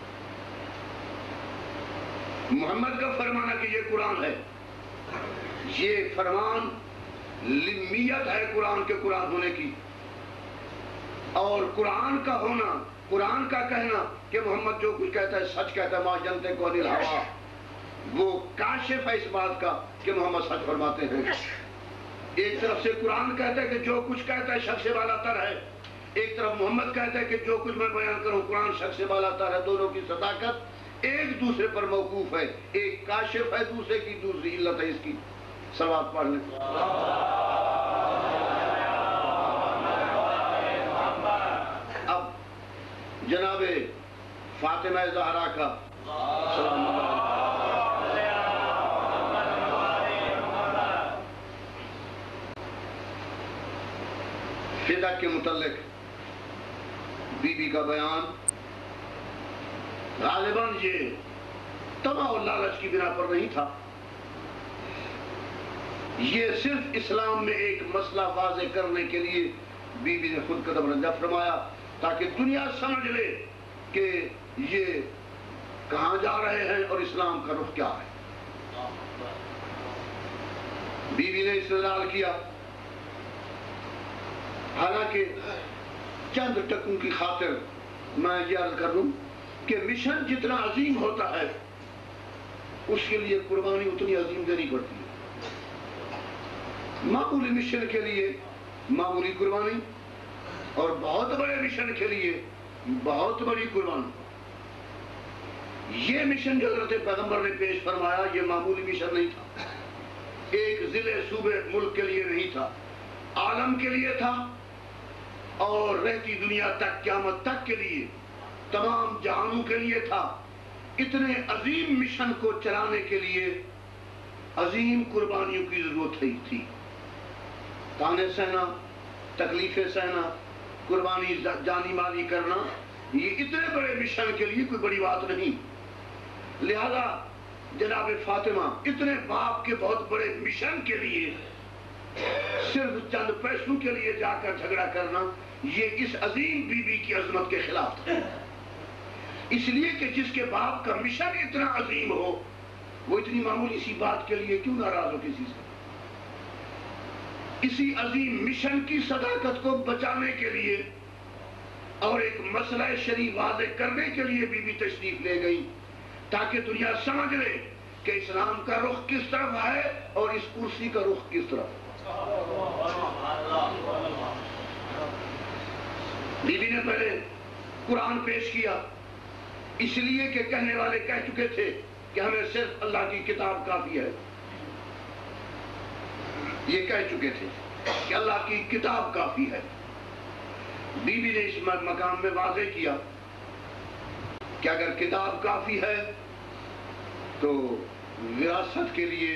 محمد کا فرمانا کہ یہ قرآن ہے، یہ فرمان لمیت ہے قرآن کے قرآن ہونے کی، اور قرآن کا ہونا، قرآن کا کہنا کہ محمد جو کچھ کہتا ہے سچ کہتا ہے، ما ینطق عن الہویٰ، وہ کاشف ہے اس بات کا کہ محمد سچ فرماتے ہیں. ایک طرف سے قرآن کہتا ہے کہ جو کچھ کہتا ہے شخص بالا تر ہے، ایک طرف محمد کہتا ہے کہ جو کچھ میں بیان کروں قرآن شخص بالا تر ہے. دونوں کی صداقت ایک دوسرے پر موقوف ہے، ایک کاشف ہے دوسرے کی، دوسری علت ہے اس کی. صلوات پڑھ لیں. اب جناب فاطمہ زہرا کا سلام فدا کے متعلق بی بی کا بیان غالباً یہ تما اور لالچ کی بنا پر نہیں تھا، یہ صرف اسلام میں ایک مسئلہ واضح کرنے کے لیے بی بی نے خود قدم رنجہ فرمایا تاکہ دنیا سمجھ لے کہ یہ کہاں جا رہے ہیں اور اسلام کا رخ کیا ہے. بی بی نے استدلال کیا، حالانکہ چند ٹکوں کی خاطر میں یہ عرض کر دوں کہ مشن جتنا عظیم ہوتا ہے اس کے لیے قربانی اتنی عظیم دینی پڑتی ہے. معمولی مشن کے لیے معمولی قربانی، اور بہت بڑے مشن کے لیے بہت بڑی قربانی. یہ مشن جو حضرت پیغمبر نے پیش فرمایا یہ معمولی مشن نہیں تھا، ایک ضلع صوبے ملک کے لیے نہیں تھا، عالم کے لیے تھا، اور رہتی دنیا تک قیامت تک کے لیے تمام جہانوں کے لیے تھا. اتنے عظیم مشن کو چلانے کے لیے عظیم قربانیوں کی ضرورت تھی. تانے سہنا، تکلیفیں سہنا، قربانی جانی مالی کرنا، یہ اتنے بڑے مشن کے لیے کوئی بڑی بات نہیں. لہذا جناب فاطمہ اتنے باپ کے بہت بڑے مشن کے لیے صرف چند پیسوں کے لیے جا کر جھگڑا کرنا یہ اس عظیم بی بی کی عظمت کے خلاف تھا. اس لیے کہ جس کے باپ کا مشن اتنا عظیم ہو وہ اتنی معمولی سی بات کے لیے کیوں ناراض ہو کسی سے. اسی عظیم مشن کی صداقت کو بچانے کے لیے اور ایک مسئلہ شرعی واضح کرنے کے لیے بی بی تشریف لے گئی تاکہ دنیا سمجھ لے کہ اسلام کا رخ کس طرف ہے اور اس کرسی کا رخ کس طرف. بی بی نے پہلے قرآن پیش کیا، اس لیے کہ کہنے والے کہہ چکے تھے کہ ہمیں صرف اللہ کی کتاب کافی ہے. یہ کہہ چکے تھے کہ اللہ کی کتاب کافی ہے. بی بی نے اس مقام میں واضح کیا کہ اگر کتاب کافی ہے تو وراثت کے لیے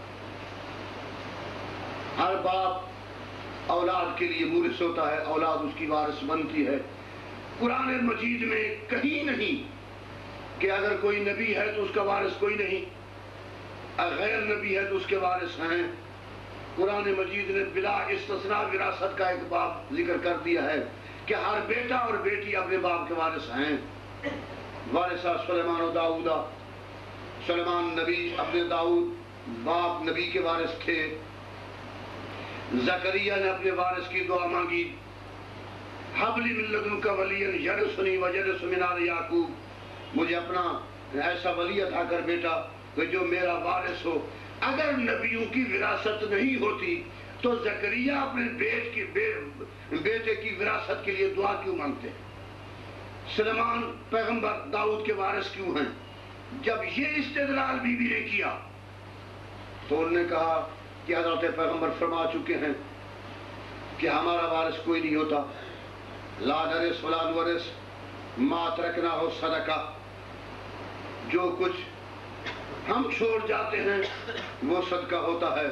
ہر باپ اولاد کے لیے مورث ہوتا ہے، اولاد اس کی وارث بنتی ہے. قرآن مجید میں کہیں نہیں کہ اگر کوئی نبی ہے تو اس کا وارث کوئی نہیں، اگر غیر نبی ہے تو اس کے وارث ہیں. قرآن مجید نے بلا استثناء وراثت کا ایک باب ذکر کر دیا ہے کہ ہر بیٹا اور بیٹی اپنے باپ کے وارث ہیں. وارثہ سلیمان و داؤدا، سلیمان نبی اپنے داؤد باپ نبی کے وارث تھے. زکریا نے اپنے وارث کی دعا مانگی، حبلی من لدنک ولیا یرثنی ویرث من آل یعقوب، مجھے اپنا ایسا ولی عطا کر بیٹا کہ جو میرا وارث ہو۔ اگر نبیوں کی وراثت نہیں ہوتی تو زکریہ اپنے بیٹے کی وراثت کے لیے دعا کیوں مانگتے ہیں؟ سلیمان پیغمبر داؤد کے وارث کیوں ہیں؟ جب یہ استدلال بی بی نے کیا تو انہوں نے کہا کہ حضرت پیغمبر فرما چکے ہیں کہ ہمارا وارث کوئی نہیں ہوتا، لا نرث ولا نورث ما ترکنا ہو صدقہ، جو کچھ ہم چھوڑ جاتے ہیں وہ صدقہ ہوتا ہے۔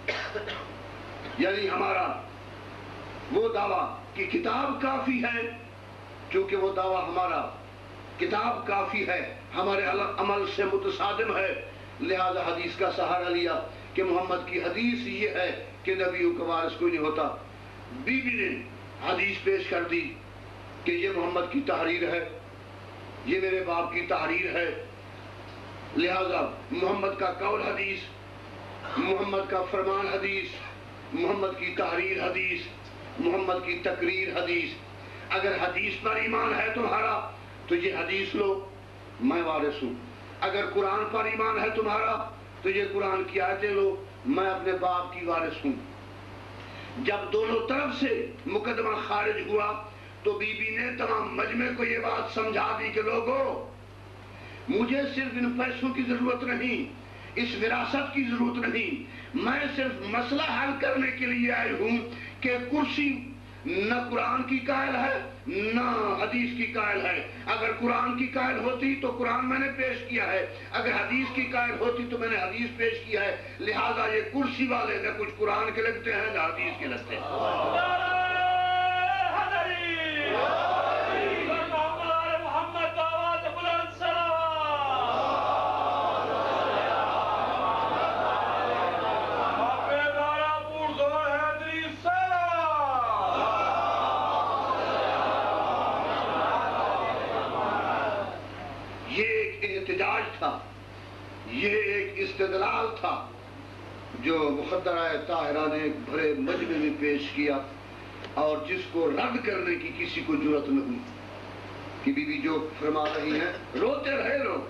یعنی ہمارا وہ دعویٰ کہ کتاب کافی ہے، چونکہ وہ دعویٰ ہمارا کتاب کافی ہے ہمارے عمل سے متصادم ہے، لہذا حدیث کا سہارا لیا کہ محمد کی حدیث یہ ہے کہ نبیوں کا وارث کوئی نہیں ہوتا۔ بی بی نے حدیث پیش کر دی کہ یہ محمد کی تحریر ہے، یہ میرے باپ کی تحریر ہے، لہذا محمد کا قول حدیث، محمد کا فرمان حدیث، محمد کی تحریر حدیث، محمد کی تقریر حدیث۔ اگر حدیث پر ایمان ہے تمہارا تو یہ حدیث لو، میں وارث ہوں۔ اگر قرآن پر ایمان ہے تمہارا تو یہ قرآن کی آیتیں لو، میں اپنے باپ کی وارث ہوں۔ جب دونوں طرف سے مقدمہ خارج ہوا تو بی بی نے تمام مجمع کو یہ بات سمجھا دی کہ لوگوں، مجھے صرف ان پیسوں کی ضرورت نہیں، اس وراثت کی ضرورت نہیں، میں صرف مسئلہ حل کرنے کے لیے آئی ہوں کہ کرسی نہ قرآن کی قائل ہے نہ حدیث کی قائل ہے۔ اگر قرآن کی قائل ہوتی تو قرآن میں نے پیش کیا ہے، اگر حدیث کی قائل ہوتی تو میں نے حدیث پیش کیا ہے، لہذا یہ کرسی والے نہ کچھ قرآن کے لگتے ہیں نہ حدیث کے لگتے ہیں۔ یہ ایک استدلال تھا جو مخدرہ طاہرہ نے بھرے مجمع میں پیش کیا اور جس کو رد کرنے کی کسی کو جرأت نہ ہوئی کہ بی بی جو فرما رہی ہیں روتے رہے لوگ۔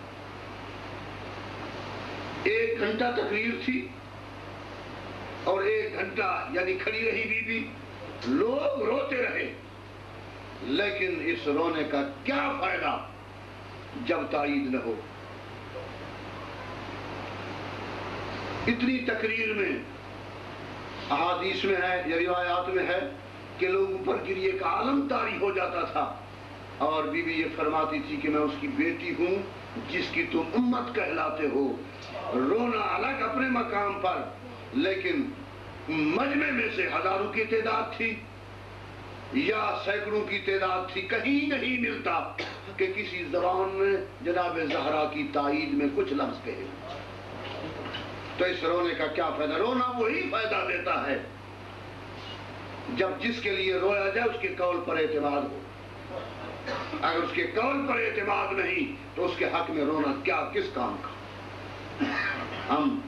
1 گھنٹہ تقریر تھی اور 1 گھنٹہ یعنی کھڑی رہی بی بی، لوگ روتے رہے، لیکن اس رونے کا کیا فائدہ جب تائید نہ ہو۔ اتنی تقریر میں احادیث میں ہے یا روایات میں ہے کہ لوگوں پر گریے کا عالم طاری ہو جاتا تھا، اور بی بی یہ فرماتی تھی کہ میں اس کی بیٹی ہوں جس کی تم امت کہلاتے ہو۔ رونا الگ اپنے مقام پر، لیکن مجمع میں سے ہزاروں کی تعداد تھی یا سینکڑوں کی تعداد تھی، کہیں نہیں ملتا کہ کسی زبان میں جناب زہرا کی تائید میں کچھ لفظ کہے۔ تو اس رونے کا کیا فائدہ؟ رونا وہی فائدہ دیتا ہے جب جس کے لیے رویا جائے اس کے قول پر اعتماد ہو۔ اگر اس کے قول پر اعتماد نہیں تو اس کے حق میں رونا کیا کس کام کا؟ ہم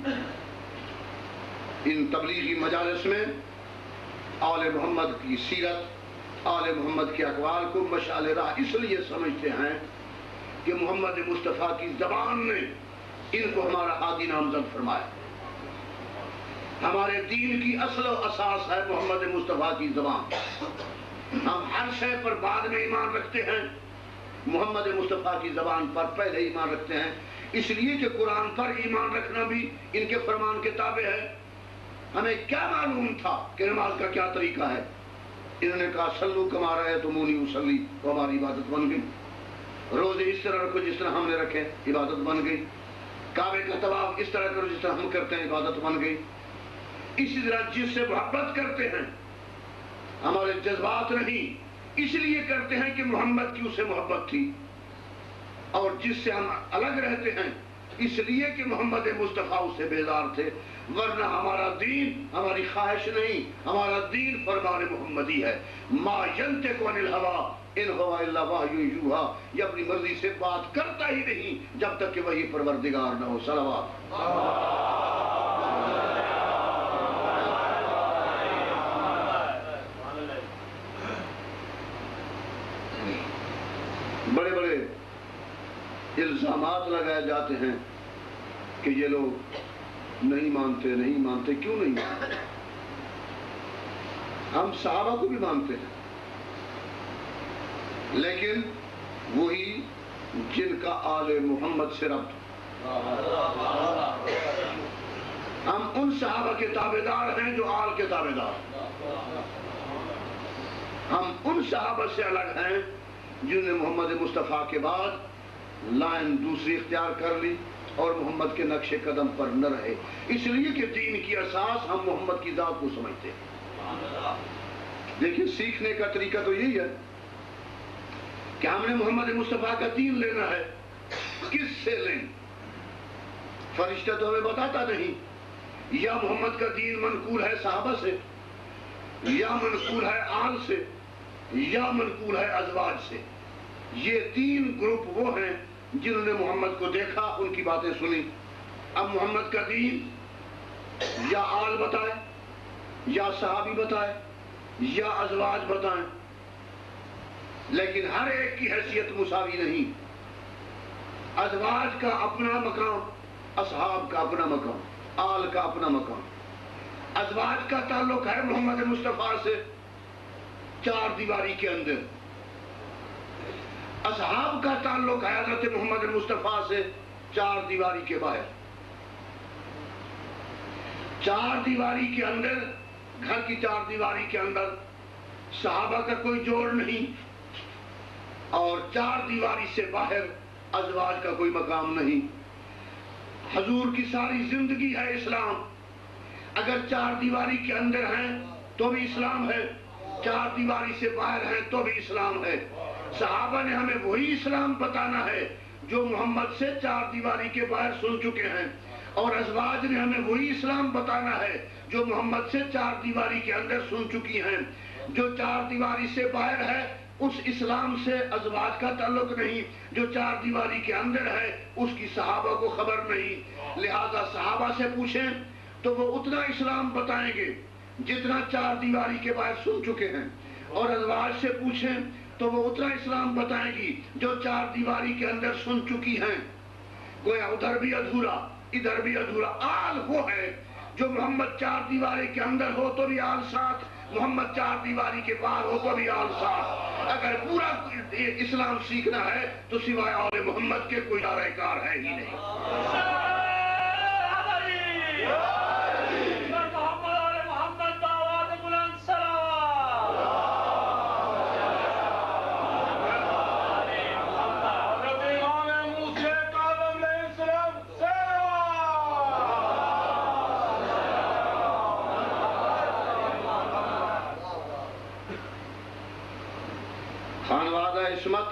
ان تبلیغی مجالس میں آل محمد کی سیرت، آل محمد کے اقوال کو مشعل راہ اس لیے سمجھتے ہیں کہ محمد مصطفیٰ کی زبان نے ان کو ہمارا ہادی نامزد فرمایا۔ ہمارے دین کی اصل و اساس ہے محمد مصطفیٰ کی زبان۔ ہم ہر شے پر بعد میں ایمان رکھتے ہیں، محمد مصطفیٰ کی زبان پر پہلے ایمان رکھتے ہیں، اس لیے کہ قرآن پر ایمان رکھنا بھی ان کے فرمان کے تابع ہے۔ ہمیں کیا معلوم تھا کہ نماز کا کیا طریقہ ہے؟ انہوں نے کہا صلو کما رأیتمونی اصلی، تو ہماری عبادت بن گئی۔ روزے اس طرح رکھو جس طرح ہم نے رکھے، عبادت بن گئی۔ کعبے کا طواف اس طرح کرو جس طرح ہم کرتے ہیں، عبادت بن گئی۔ اسی طرح جس سے محبت کرتے ہیں، ہمارے جذبات نہیں، اس لیے کرتے ہیں کہ محمد کی اسے محبت تھی، اور جس سے ہم الگ رہتے ہیں اس لیے کہ محمد مصطفیٰ اسے بیزار تھے، ورنہ ہمارا دین ہماری خواہش نہیں، ہمارا دین فرمان محمدی ہے۔ ما ینطق عن الہوی ان ہوا الا وحی یوحی، یہ اپنی مرضی سے بات کرتا ہی نہیں جب تک کہ وہی پروردگار نہ ہو۔ صلوات۔ برے الزامات لگائے جاتے ہیں کہ یہ لوگ نہیں مانتے. کیوں نہیں مانتے؟ ہم صحابہ کو بھی مانتے ہیں، لیکن وہی جن کا آل محمد سے ربط. ہم ان صحابہ کے تابعدار ہیں جو آل کے تابعدار. ہم ان صحابہ سے الگ ہیں جنہوں نے محمد مصطفیٰ کے بعد لائن دوسری اختیار کر لی اور محمد کے نقش قدم پر نہ رہے، اس لیے کہ دین کی اساس ہم محمد کی ذات کو سمجھتے ہیں. دیکھیں، سیکھنے کا طریقہ تو یہی ہے کہ ہم نے محمد مصطفیٰ کا دین لینا ہے. کس سے لیں؟ فرشتہ تو ہمیں بتاتا نہیں. یا محمد کا دین منقول ہے صحابہ سے، یا منقول ہے آل سے، یا منقول ہے ازواج سے. یہ تین گروپ وہ ہیں جنہوں نے محمد کو دیکھا، ان کی باتیں سنی. اب محمد کا دین یا آل بتائے، یا صحابی بتائے، یا ازواج بتائیں، لیکن ہر ایک کی حیثیت مساوی نہیں. ازواج کا اپنا مقام، اصحاب کا اپنا مقام، آل کا اپنا مقام. ازواج کا تعلق ہے محمد مصطفیٰ سے چار دیواری کے اندر. اصحاب کا تعلق ہے حضرت محمد مصطفیٰ سے چار دیواری کے باہر. چار دیواری کے اندر، گھر کی چار دیواری کے اندر صحابہ کا کوئی جوڑ نہیں، اور چار دیواری سے باہر ازواج کا کوئی مقام نہیں. حضور کی ساری زندگی ہے اسلام. اگر چار دیواری کے اندر ہیں تو بھی اسلام ہے، چار دیواری سے باہر ہیں تو بھی اسلام ہے. صحابہ نے ہمیں وہی اسلام بتانا ہے جو محمد سے چار دیواری کے باہر سن چکے ہیں، اور ازواج نے ہمیں وہی اسلام بتانا ہے جو محمد سے چار دیواری کے اندر سن چکی ہیں. جو چار دیواری سے باہر ہے اس اسلام سے ازواج کا تعلق نہیں، جو چار دیواری کے اندر ہے اس کی صحابہ کو خبر نہیں. لہذا صحابہ سے پوچھیں تو وہ اتنا اسلام بتائیں گے جتنا چار دیواری کے باہر سن چکے ہیں، اور ازواج سے پوچھیں تو وہ اتنا اسلام بتائیں گی جو چار دیواری کے اندر سن چکی ہیں. گویا ادھر بھی ادھورا ادھر بھی ادھورا. آل وہ ہے جو محمد چار دیواری کے اندر ہو تو بھی آل ساتھ، محمد چار دیواری کے باہر ہو تو بھی آل ساتھ. اگر پورا اسلام سیکھنا ہے تو سوائے آل محمد کے کوئی چارہ کار ہے ہی نہیں. خانوادہ عصمت،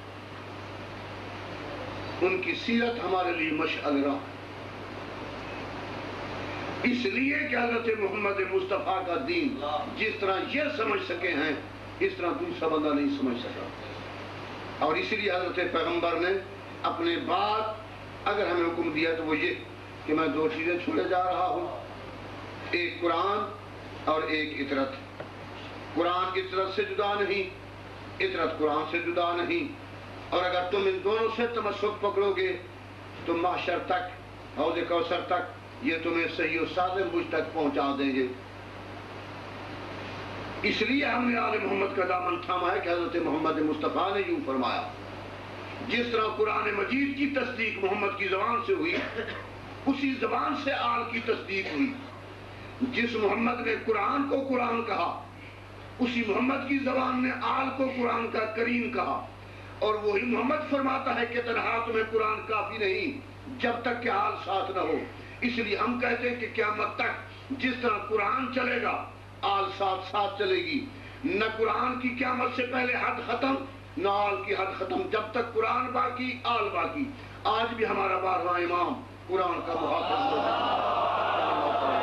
ان کی سیرت ہمارے لیے مشعل راہ، اس لیے کہ حضرت محمد مصطفیٰ کا دین جس طرح یہ سمجھ سکے ہیں اس طرح دوسرا بندہ نہیں سمجھ سکا. اور اس لیے حضرت پیغمبر نے اپنے بعد اگر ہمیں حکم دیا تو وہ یہ کہ میں دو چیزیں چھوڑے جا رہا ہوں، ایک قرآن اور ایک اطرت. قرآن اطرت سے جدا نہیں، اطرت قرآن سے جدا نہیں. اور اگر تم ان دونوں سے تمسک پکڑو گے تو محشر تک، حوض کوثر تک، یہ تمہیں صحیح و سالم مجھ تک پہنچا دیں گے. اس لیے ہم نے آل محمد کا دامن تھاما ہے کہ حضرت محمد مصطفیٰ نے یوں فرمایا. جس طرح قرآن مجید کی تصدیق محمد کی زبان سے ہوئی، اسی زبان سے آل کی تصدیق ہوئی. جس محمد نے قرآن کو قرآن کہا، اسی محمد کی زبان نے آل کو قرآن کا کریم کہا. اور وہی محمد فرماتا ہے کہ تنہا تمہیں قرآن کافی نہیں جب تک کہ آل ساتھ نہ ہو. اس لیے ہم کہتے ہیں کہ قیامت تک جس طرح قرآن چلے گا آل ساتھ ساتھ چلے گی. نہ قرآن کی قیامت سے پہلے حد ختم، نہ آل کی حد ختم. جب تک قرآن باقی آل باقی. آج بھی ہمارا 12واں امام قرآن کا محافظ ہے.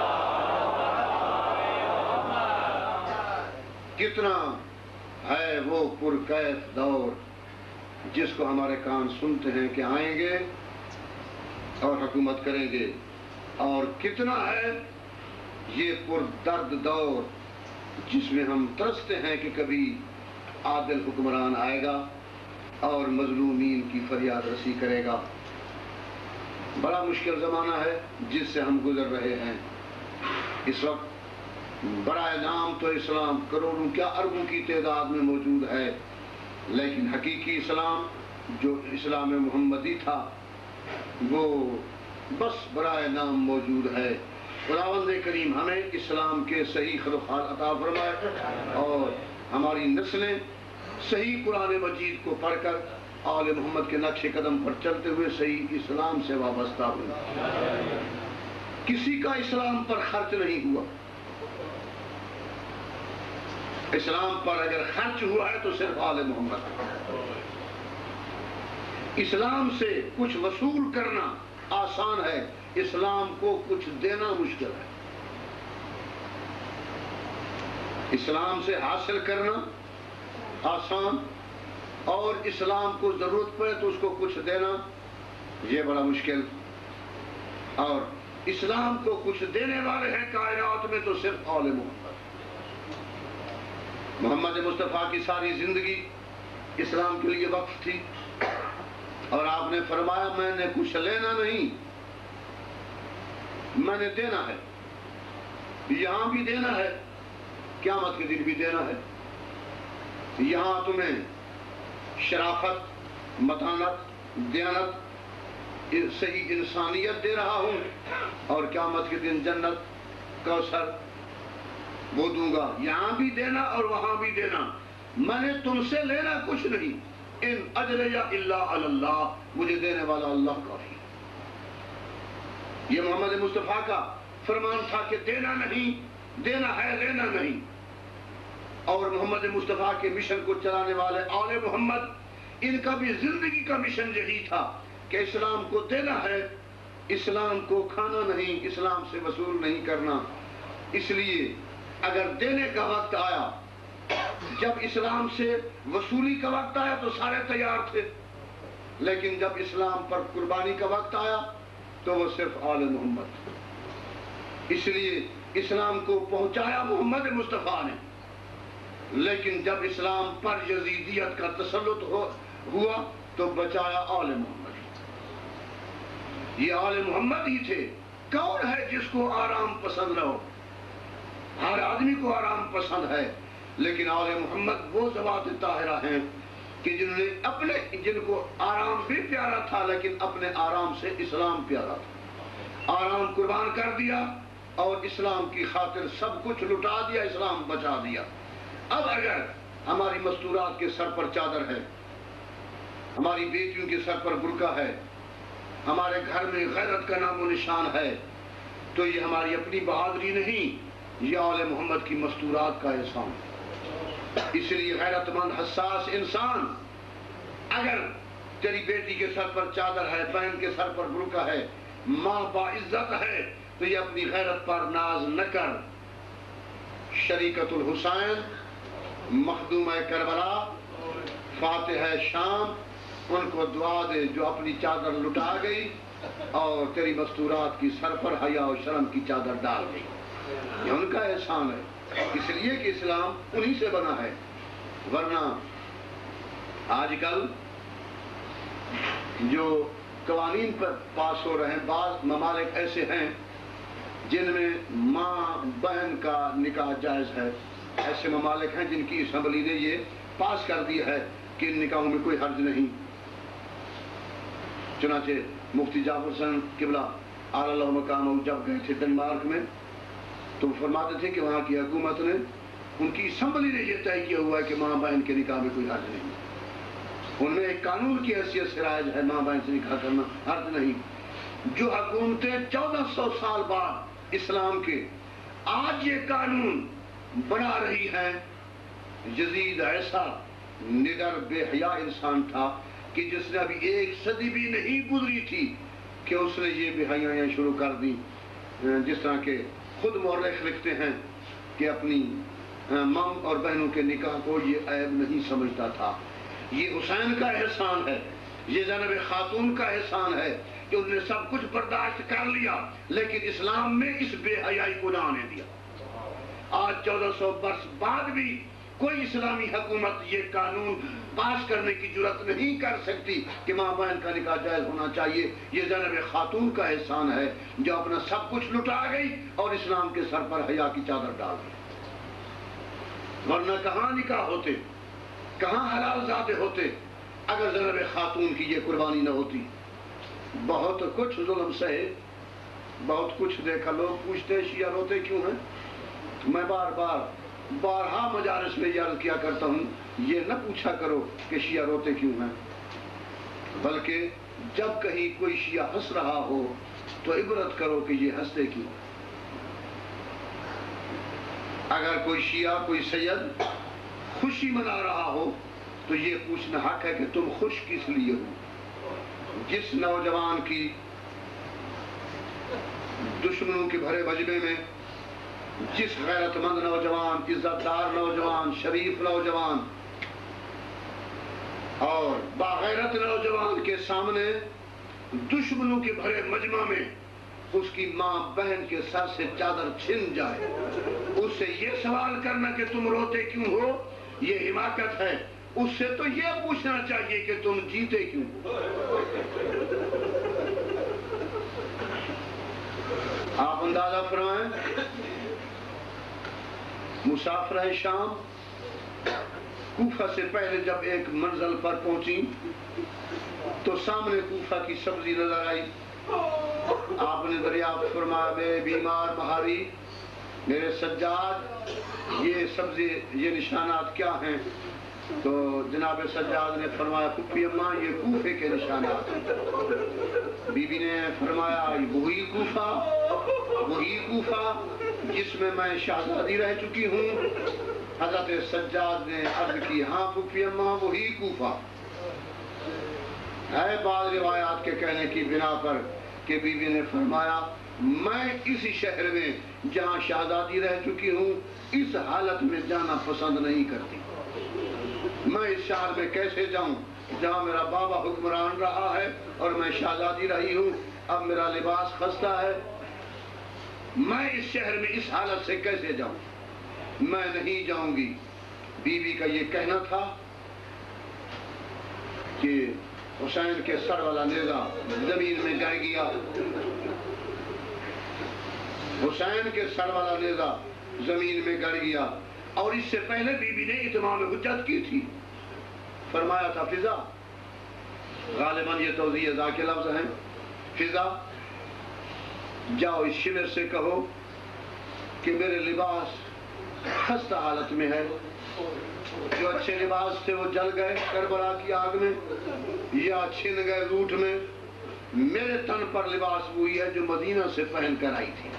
کتنا ہے وہ پرکیف دور جس کو ہمارے کان سنتے ہیں کہ آئیں گے اور حکومت کریں گے، اور کتنا ہے یہ پردرد دور جس میں ہم ترستے ہیں کہ کبھی عادل حکمران آئے گا اور مظلومین کی فریاد رسی کرے گا۔ بڑا مشکل زمانہ ہے جس سے ہم گزر رہے ہیں۔ اس وقت برائے نام تو اسلام کروڑوں کیا اربوں کی تعداد میں موجود ہے، لیکن حقیقی اسلام جو اسلام محمدی تھا وہ بس برائے نام موجود ہے۔ خداوند کریم ہمیں اسلام کے صحیح خلوصات عطا فرمائے اور ہماری نسلیں صحیح قرآن مجید کو پڑھ کر آل محمد کے نقش قدم پر چلتے ہوئے صحیح اسلام سے وابستہ ہوئے۔ کسی کا اسلام پر خرچ نہیں ہوا۔ اسلام پر اگر خرچ ہوا ہے تو صرف آل محمد۔ اسلام سے کچھ وصول کرنا آسان ہے، اسلام کو کچھ دینا مشکل ہے۔ اسلام سے حاصل کرنا آسان، اور اسلام کو ضرورت پڑے تو اس کو کچھ دینا یہ بڑا مشکل۔ اور اسلام کو کچھ دینے والے ہیں کائنات میں تو صرف آل محمد۔ محمد مصطفیٰ کی ساری زندگی اسلام کے لیے وقف تھی، اور آپ نے فرمایا میں نے کچھ لینا نہیں، میں نے دینا ہے۔ یہاں بھی دینا ہے، قیامت کے دن بھی دینا ہے۔ یہاں تمہیں شرافت، متانت، دیانت، صحیح انسانیت دے رہا ہوں، اور قیامت کے دن جنت، کوثر وہ دوں گا۔ یہاں بھی دینا اور وہاں بھی دینا۔ میں نے تم سے لینا کچھ نہیں، ان اجریہ الا علی اللہ، مجھے دینے والا اللہ کافی۔ یہ محمد مصطفیٰ کا فرمان تھا کہ دینا نہیں، دینا ہے، لینا نہیں۔ اور محمد مصطفیٰ کے مشن کو چلانے والے آل محمد، ان کا بھی زندگی کا مشن یہی تھا کہ اسلام کو دینا ہے، اسلام کو کھانا نہیں، اسلام سے وصول نہیں کرنا۔ اس لیے اگر دینے کا وقت آیا، جب اسلام سے وصولی کا وقت آیا تو سارے تیار تھے، لیکن جب اسلام پر قربانی کا وقت آیا تو وہ صرف آل محمد۔ اس لیے اسلام کو پہنچایا محمد مصطفیٰ نے، لیکن جب اسلام پر یزیدیت کا تسلط ہوا تو بچایا آل محمد۔ یہ آل محمد ہی تھے۔ کون ہے جس کو آرام پسند نہ ہو؟ ہر آدمی کو آرام پسند ہے، لیکن آل محمد وہ ذوات طاہرہ ہیں کہ جن کو آرام بھی پیارا تھا، لیکن اپنے آرام سے اسلام پیارا تھا۔ آرام قربان کر دیا اور اسلام کی خاطر سب کچھ لٹا دیا، اسلام بچا دیا۔ اب اگر ہماری مستورات کے سر پر چادر ہے، ہماری بیٹیوں کے سر پر برقع ہے، ہمارے گھر میں غیرت کا نام و نشان ہے، تو یہ ہماری اپنی بہادری نہیں، یہ آل محمد کی مستورات کا احسان ہے۔ اس لیے غیرت مند حساس انسان، اگر تیری بیٹی کے سر پر چادر ہے، بہن کے سر پر برقع ہے، ماں باعزت ہے، تو یہ اپنی غیرت پر ناز نہ کر۔ شریکت الحسین، مخدومہ کربلا، فاتح شام، ان کو دعا دے جو اپنی چادر لٹا گئی اور تیری مستورات کی سر پر حیا و شرم کی چادر ڈال گئی۔ یہ ان کا احسان ہے، اس لیے کہ اسلام انہی سے بنا ہے۔ ورنہ آج کل جو قوانین پر پاس ہو رہے ہیں، بعض ممالک ایسے ہیں جن میں ماں بہن کا نکاح جائز ہے۔ ایسے ممالک ہیں جن کی اسمبلی نے یہ پاس کر دی ہے کہ ان نکاحوں میں کوئی حرج نہیں۔ چنانچہ مفتی جعفر حسین قبلہ اعلی اللہ مقامہ جب گئے تھے ڈنمارک میں تو فرماتے تھے کہ وہاں کی حکومت نے، ان کی اسمبلی نے یہ طے کیا ہوا ہے کہ ماں بہن کے نکاح میں کوئی حرج نہیں۔ ان میں ایک قانون کی حیثیت سے رائج ہے ماں بہن سے نکاح کرنا، حرج نہیں۔ جو حکومتیں 1400 سال بعد اسلام کے آج یہ قانون بنا رہی ہیں، یزید ایسا نڈر بے حیا انسان تھا کہ جس نے ابھی ایک صدی بھی نہیں گزری تھی کہ اس نے یہ بے حیائیاں شروع کر دی۔ جس طرح کہ خود مورخ لکھتے ہیں کہ اپنی ماں اور بہنوں کے نکاح کو یہ عیب نہیں سمجھتا تھا۔ یہ حسین کا احسان ہے، یہ زینب خاتون کا احسان ہے کہ انہوں نے سب کچھ برداشت کر لیا، لیکن اسلام میں اس بے حیائی کو نہ آنے دیا۔ آج 1400 برس بعد بھی کوئی اسلامی حکومت یہ قانون پاس کرنے کی جرات نہیں کر سکتی کہ ماں بہن کا نکاح جائز ہونا چاہیے. یہ زینب خاتون کا احسان ہے جو اپنا سب کچھ لٹا گئی اور اسلام کے سر پر حیا کی چادر ڈال دی. ورنہ کہاں نکاح ہوتے, کہاں حلال زادے ہوتے اگر زینب خاتون کی یہ قربانی نہ ہوتی. بہت کچھ ظلم سہے, بہت کچھ دیکھا. لوگ پوچھتے شیعہ روتے کیوں ہیں. میں بارہا مجالس میں یہ عرض کیا کرتا ہوں, یہ نہ پوچھا کرو کہ شیعہ روتے کیوں ہیں, بلکہ جب کہیں کوئی شیعہ ہنس رہا ہو تو عبرت کرو کہ یہ ہنستے کیوں. اگر کوئی شیعہ, کوئی سید خوشی منا رہا ہو تو یہ پوچھنا حق ہے کہ تم خوش کس لیے ہو. جس نوجوان کی دشمنوں کے بھرے مجمع میں جس غیرت مند نوجوان, عزت دار نوجوان, شریف نوجوان اور باغیرت نوجوان کے سامنے دشمنوں کے بھرے مجمع میں اس کی ماں بہن کے سر سے چادر چھن جائے, اس سے یہ سوال کرنا کہ تم روتے کیوں ہو, یہ حماقت ہے. اس سے تو یہ پوچھنا چاہیے کہ تم جیتے کیوں. آپ اندازہ فرمائیں, مسافرہ شام کوفہ سے پہلے جب ایک منزل پر پہنچی تو سامنے کوفہ کی سبزی نظر آئی. آپ نے دریافت فرمایا, میرے بیمار بہاری, میرے سجاد, یہ سبزی, یہ نشانات کیا ہیں؟ تو جناب سجاد نے فرمایا, پھپھی اماں یہ کوفے کے نشانات ہیں. بی بی نے فرمایا, وہی کوفہ جس میں میں شہزادی رہ چکی ہوں. حضرت سجاد نے عرض کی, ہاں پھپھی اماں وہی کوفہ ہے. بعض روایات کے کہنے کی بنا پر کہ بی بی نے فرمایا, میں اسی شہر میں جہاں شہزادی رہ چکی ہوں اس حالت میں جانا پسند نہیں کرتی. میں اس شہر میں کیسے جاؤں جہاں میرا بابا حکمران رہا ہے اور میں شہزادی رہی ہوں, اب میرا لباس خستہ ہے, میں اس شہر میں اس حالت سے کیسے جاؤں, میں نہیں جاؤں گی. بی بی کا یہ کہنا تھا کہ حسین کے سر والا نیزہ زمین میں گر گیا. حسین کے سر والا نیزہ زمین میں گر گیا. اور اس سے پہلے بی بی نے اتمام حجت کی تھی. فرمایا تھا, فضا, غالباً یہ توضیح ذا کے لفظ ہیں, فضا جاؤ اس شمر سے کہو کہ میرے لباس خستہ حالت میں ہے. جو اچھے لباس تھے وہ جل گئے کربلا کی آگ میں یا چھن گئے لوٹ میں. میرے تن پر لباس وہی ہے جو مدینہ سے پہن کر آئی تھی,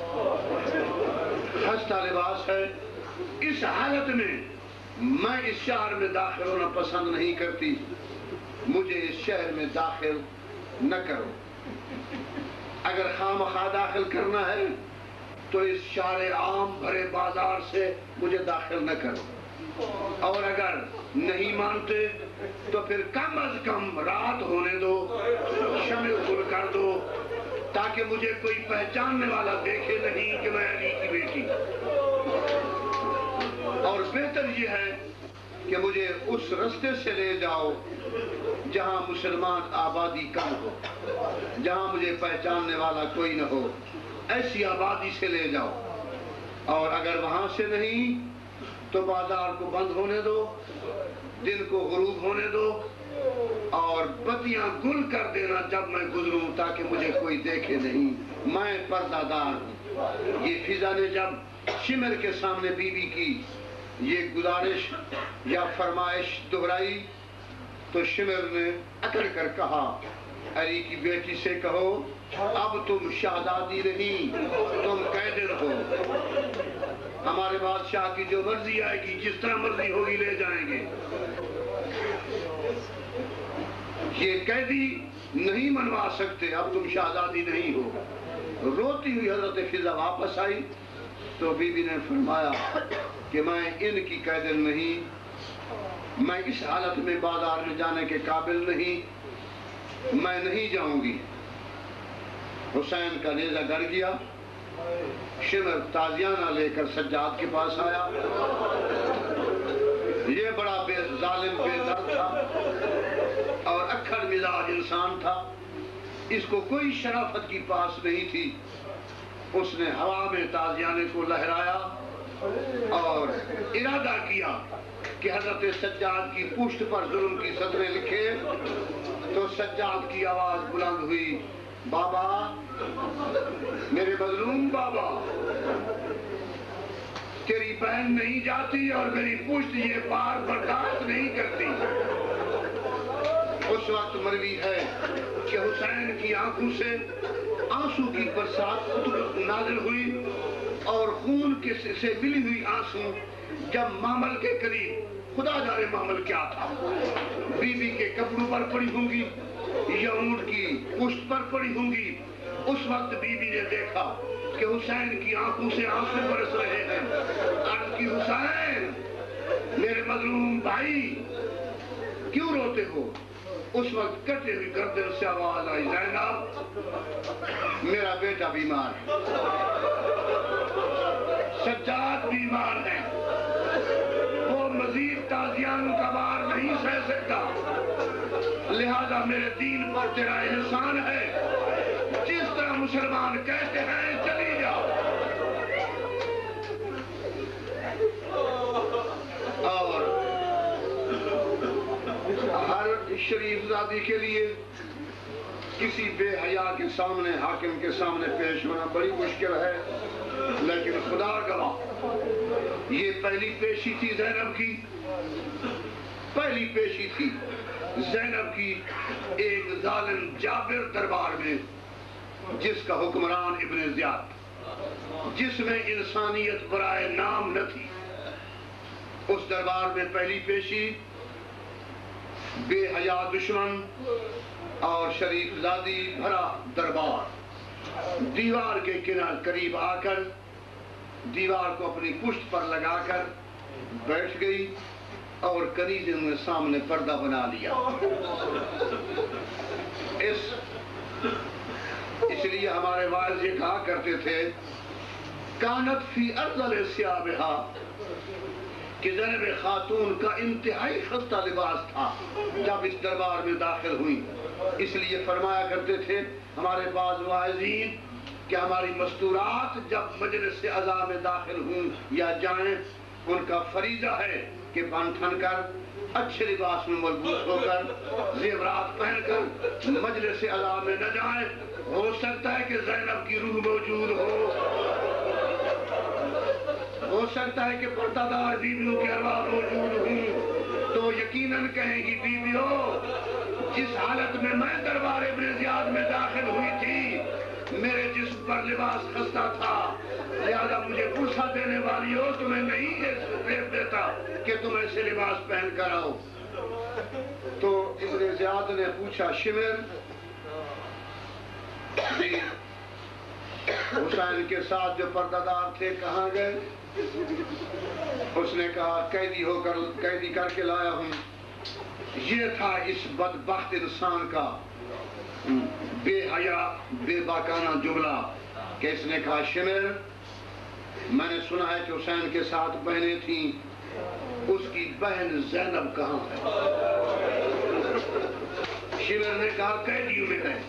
خستہ لباس ہے. اس حالت میں اس شہر میں داخل ہونا پسند نہیں کرتی. مجھے اس شہر میں داخل نہ کرو. اگر خواہ داخل کرنا ہے تو اس شہر عام بھرے بازار سے مجھے داخل نہ کرو. اور اگر نہیں مانتے تو پھر کم از کم رات ہونے دو, شمع گل کر دو, تاکہ مجھے کوئی پہچاننے والا دیکھے نہیں کہ میں علی کی بیٹی. اور بہتر یہ ہے کہ مجھے اس رستے سے لے جاؤ جہاں مسلمان آبادی کم ہو, جہاں مجھے پہچاننے والا کوئی نہ ہو. ایسی آبادی سے لے جاؤ. اور اگر وہاں سے نہیں تو بازار کو بند ہونے دو, دن کو غروب ہونے دو, اور بتیاں گل کر دینا جب میں گزروں تاکہ مجھے کوئی دیکھے نہیں, میں پردہ دار ہوں. یہ فضا نے جب شمر کے سامنے بی بی کی یہ گزارش یا فرمائش دہرائی تو شمر نے اکڑ کر کہا, علی کی بیٹی سے کہو اب تم شہزادی نہیں, تم قیدر ہو. ہمارے بادشاہ کی جو مرضی آئے گی, جس طرح مرضی ہوگی لے جائیں گے. یہ قیدی نہیں منوا سکتے, اب تم شہزادی نہیں ہو. روتی ہوئی حضرت فضا واپس آئی تو بی بی نے فرمایا کہ میں ان کی قیدر نہیں, میں اس حالت میں بازار میں جانے کے قابل نہیں, میں نہیں جاؤں گی. حسین کا نیزہ گر گیا. شمر تازیانہ لے کر سجاد کے پاس آیا. یہ بڑا ظالم بے درد تھا اور اکھڑ مزاج انسان تھا، اس کو کوئی شرافت کی پاس نہیں تھی۔ اس نے ہوا میں تازیانے کو لہرایا اور ارادہ کیا کہ حضرت سجاد کی پشت پر ظلم کی سطریں لکھے، تو سجاد کی آواز بلند ہوئی، بابا، میرے مظلوم بابا، تیری بہن نہیں جاتی اور میری پشت یہ بار برداشت نہیں کرتی۔ اس وقت مروی ہے کہ حسین کی آنکھوں سے آنسو کی برسات نازل ہوئی اور خون سے ملی ہوئی آنسو جب معمل کے قریب، خدا جانے معمل کیا تھا، بی بی کے کپڑوں پر پڑی ہوں گی یا اونٹ کی پشت پر پڑی ہوں گی، اس وقت بی بی نے دیکھا کہ حسین کی آنکھوں سے آنسو برس رہے ہیں۔ عرض کی، حسین میرے مظلوم بھائی کیوں روتے ہو؟ اس وقت کٹے ہوئی گردن سے آواز آئی، زینب میرا بیٹا بیمار ہے، سجاد بیمار ہے، وہ مزید تازیانوں کا بار نہیں سہ سکتا، لہذا میرے دین پر تیرا احسان ہے، جس طرح مسلمان کہتے ہیں چلی جاؤ۔ اور ہر شریف زادی کے لیے کسی بے حیا کے سامنے، حاکم کے سامنے پیش ہونا بڑی مشکل ہے، لیکن خدا گواہ یہ پہلی پیشی تھی زینب کی، پہلی پیشی تھی زینب کی ایک ظالم جابر دربار میں، جس کا حکمران ابن زیاد، جس میں انسانیت برائے نام نہ تھی۔ اس دربار میں پہلی پیشی بے حیا دشمن اور شریف زادی بھرا دربار، دیوار کے کنارے قریب آ کر دیوار کو اپنی پشت پر لگا کر بیٹھ گئی اور کنیزوں نے سامنے پردہ بنا لیا۔ اس لیے ہمارے والد یہ کہا کرتے تھے، کانت فی افضل ثیابہا، کہ زینب خاتون کا انتہائی خستہ لباس تھا جب اس دربار میں داخل ہوئی۔ اس لیے فرمایا کرتے تھے ہمارے بعض واعظین کہ ہماری مستورات جب مجلس عزا میں داخل ہوں یا جائیں، ان کا فریضہ ہے کہ بن ٹھن کر اچھے لباس میں ملبوس ہو کر زیورات پہن کر مجلس عزا میں نہ جائیں، ہو سکتا ہے کہ زینب کی روح موجود ہو سکتا ہے کہ پردہ دار بیویوں کی ارواح موجود ہوں، تو یقیناً کہیں گی بیویوں، جس حالت میں میں دربار ابن زیاد میں داخل ہوئی تھی میرے جسم پر لباس خستہ تھا، لہذا مجھے غصہ دینے والی ہو تمہیں نہیں دیتا کہ تم ایسے لباس پہن کر آؤ۔ تو ابن زیاد نے پوچھا، شمر جی حسین کے ساتھ جو پردہ دار تھے کہاں گئے؟ اس نے کہا، قیدی کر کے لایا ہوں۔ یہ تھا اس بدبخت انسان کا بے حیا بے باکانہ جملہ کہ اس نے کہا، شمر میں نے سنا ہے کہ حسین کے ساتھ بہنیں تھیں، اس کی بہن زینب کہاں ہے؟ شمر نے کہا، قیدیوں میں ہے،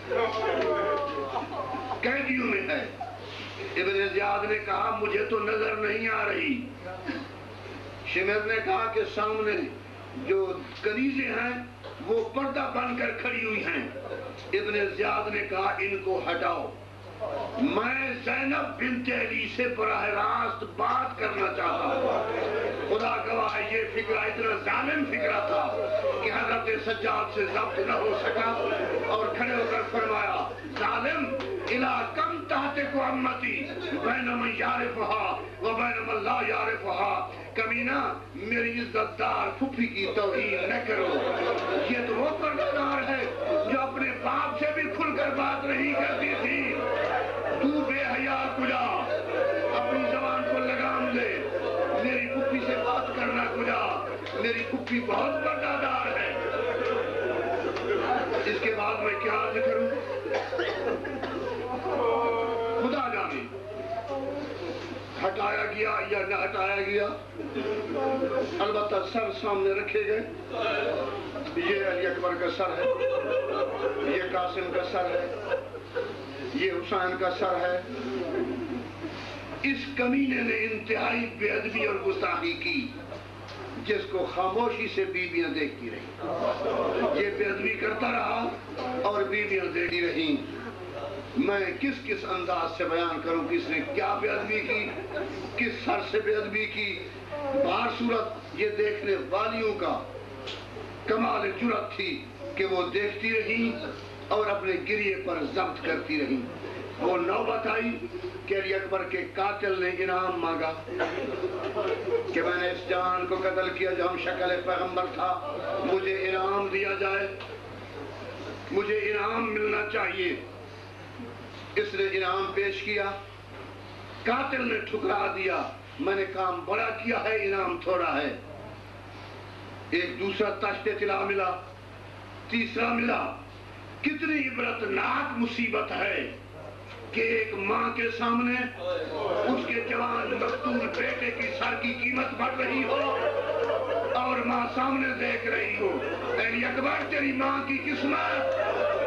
قیدیوں میں ہے۔ ابن زیاد نے کہا، مجھے تو نظر نہیں آ رہی۔ شمر نے کہا کہ سامنے جو کنیزیں ہیں وہ پردہ بن کر کھڑی ہوئی ہیں۔ ابن زیاد نے کہا، ان کو ہٹاؤ، میں زینب بنت علی سے براہ راست بات کرنا چاہتا ہوں۔ خدا گواہ یہ فکرہ اتنا ظالم فکرہ تھا کہ حضرت سجاد سے ضبط نہ ہو سکا اور کھڑے ہو کر فرمایا، ظالم الا کم تحتک امتی بین من یعرفہا و بین من لا یعرفہا، کمینہ میری عزت دار پھپھی کی توہین نہ کرو۔ یہ تو وہ پردہ دار ہے جو اپنے باپ سے بھی کھل کر بات نہیں کرتی تھی، تو بے حیا کجا، اپنی زبان کو لگام دے، میری پھپھی سے بات کرنا کجا، میری پھپھی بہت پردہ دار ہے۔ اس کے بعد میں کیا عرض کروں، خدا جانے۔ ہٹایا گیا یا نہ ہٹایا گیا، البتہ سر سامنے رکھے گئے، یہ علی اکبر کا سر ہے، یہ قاسم کا سر ہے، یہ حسین کا سر ہے۔ اس کمینے نے انتہائی بے ادبی اور گستاخی کی، جس کو خاموشی سے بیویاں دیکھتی رہیں۔ یہ بے ادبی کرتا رہا اور بیویاں دیکھتی رہیں۔ میں کس انداز سے بیان کروں کہ اس نے کیا بے ادبی کی، کس سر سے بے ادبی کی۔ بہر صورت یہ دیکھنے والیوں کا کمال جرأت تھی کہ وہ دیکھتی رہیں اور اپنے گریے پر ضبط کرتی رہیں۔ وہ نوبت آئی کہ علی اکبر کے قاتل نے انعام مانگا کہ میں نے اس جوان کو قتل کیا جو ہم شکل پیغمبر تھا، مجھے انعام دیا جائے، مجھے انعام ملنا چاہیے۔ اس نے انعام پیش کیا، قاتل نے ٹھکرا دیا، میں نے کام بڑا کیا ہے، انعام تھوڑا ہے۔ ایک دوسرا تشت طلا ملا، تیسرا ملا۔ کتنی عبرتناک مصیبت ہے کہ ایک ماں کے سامنے اس کے جوان مقتول بیٹے کی سر کی قیمت بڑھ رہی ہو اور ماں سامنے دیکھ رہی ہو۔ علی اکبر تیری ماں کی قسمت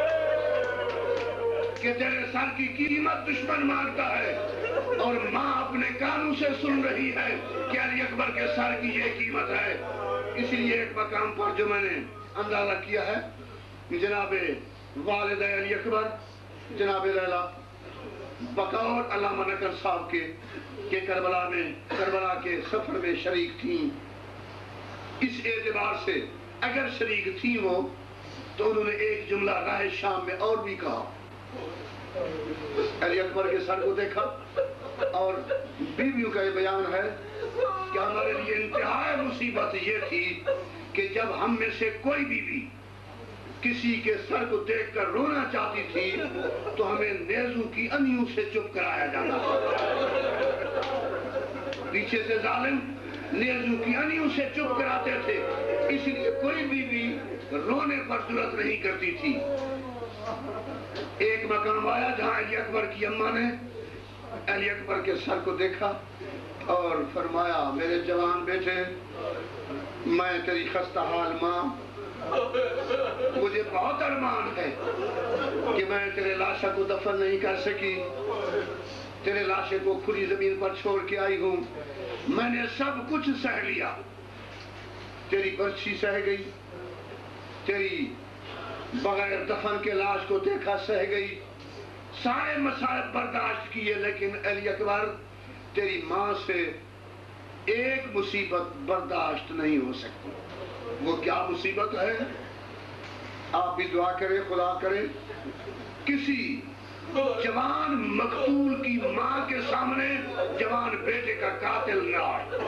کہ تیرے سر کی قیمت دشمن مانگتا ہے، اور ماں اپنے کانوں سے سن رہی ہے کہ علی اکبر کے سر کی یہ قیمت ہے۔ اسی لیے ایک مقام پر جو میں نے اندازہ کیا ہے، جناب والد علی اکبر جناب لیلا بقول علامہ نقل صاحب کے کربلا کے سفر میں شریک تھیں۔ اس اعتبار سے اگر شریک تھیں وہ، تو انہوں نے ایک جملہ راہ شام میں اور بھی کہا۔ علی اکبر کے سر کو دیکھا اور بیویوں کا یہ بیان ہے کہ ہمارے لیے انتہائی مصیبت یہ تھی کہ جب ہم میں سے کوئی بیوی کسی کے سر کو دیکھ کر رونا چاہتی تھی تو ہمیں نیزوں کی انیوں سے چپ کرایا جاتا تھا۔ پیچھے سے ظالم نیزوں کی انیوں سے چپ کراتے تھے، اس لیے کوئی بیوی رونے پر جرأت نہیں کرتی تھی۔ ایک مقام آیا جہاں علی اکبر کی اماں نے علی اکبر کے سر کو دیکھا اور فرمایا، میرے جوان بیٹے، میں تیری خستہ حال ماں، مجھے بہت ارمان ہے کہ میں تیرے لاشا کو دفن نہیں کر سکی، تیرے لاشے کو کھلی زمین پر چھوڑ کے آئی ہوں۔ میں نے سب کچھ سہ لیا، تیری برچھی سہ گئی، تیری بغیر دفن کے لاش کو دیکھا سہ گئی، سارے مصائب برداشت کیے، لیکن علی اکبر تیری ماں سے ایک مصیبت برداشت نہیں ہو سکتی۔ وہ کیا مصیبت ہے؟ آپ بھی دعا کریں، خدا کرے کسی جوان مقتول کی ماں کے سامنے جوان بیٹے کا قاتل نہ آئے۔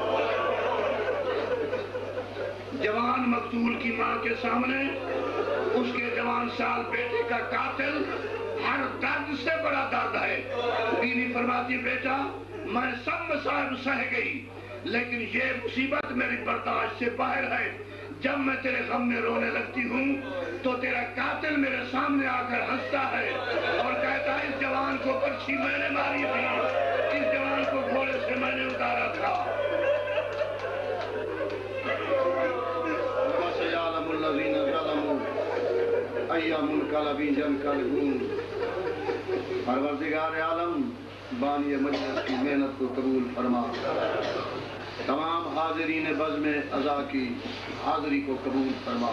جوان مقتول کی ماں کے سامنے اس کے جوان سال بیٹے کا قاتل ہر درد سے بڑا درد ہے۔ بیوی فرماتی، بیٹا میں سب مصائب سہ گئی، لیکن یہ مصیبت میری برداشت سے باہر ہے۔ جب میں تیرے غم میں رونے لگتی ہوں تو تیرا قاتل میرے سامنے آ کر ہنستا ہے اور کہتا ہے، اس جوان کو پرچھی میں نے ماری تھی، اس جوان کو گھوڑے سے میں نے اتارا تھا۔ وَسَيَعْلَمُ الَّذِينَ ظَلَمُوا أَيَّ مُنْقَلَبٍ يَنْقَلِبُونَ۔ پروردگار عالم بانی مجلس کی محنت کو قبول فرما، تمام حاضرین بزم عزا کی حاضری کو قبول فرما۔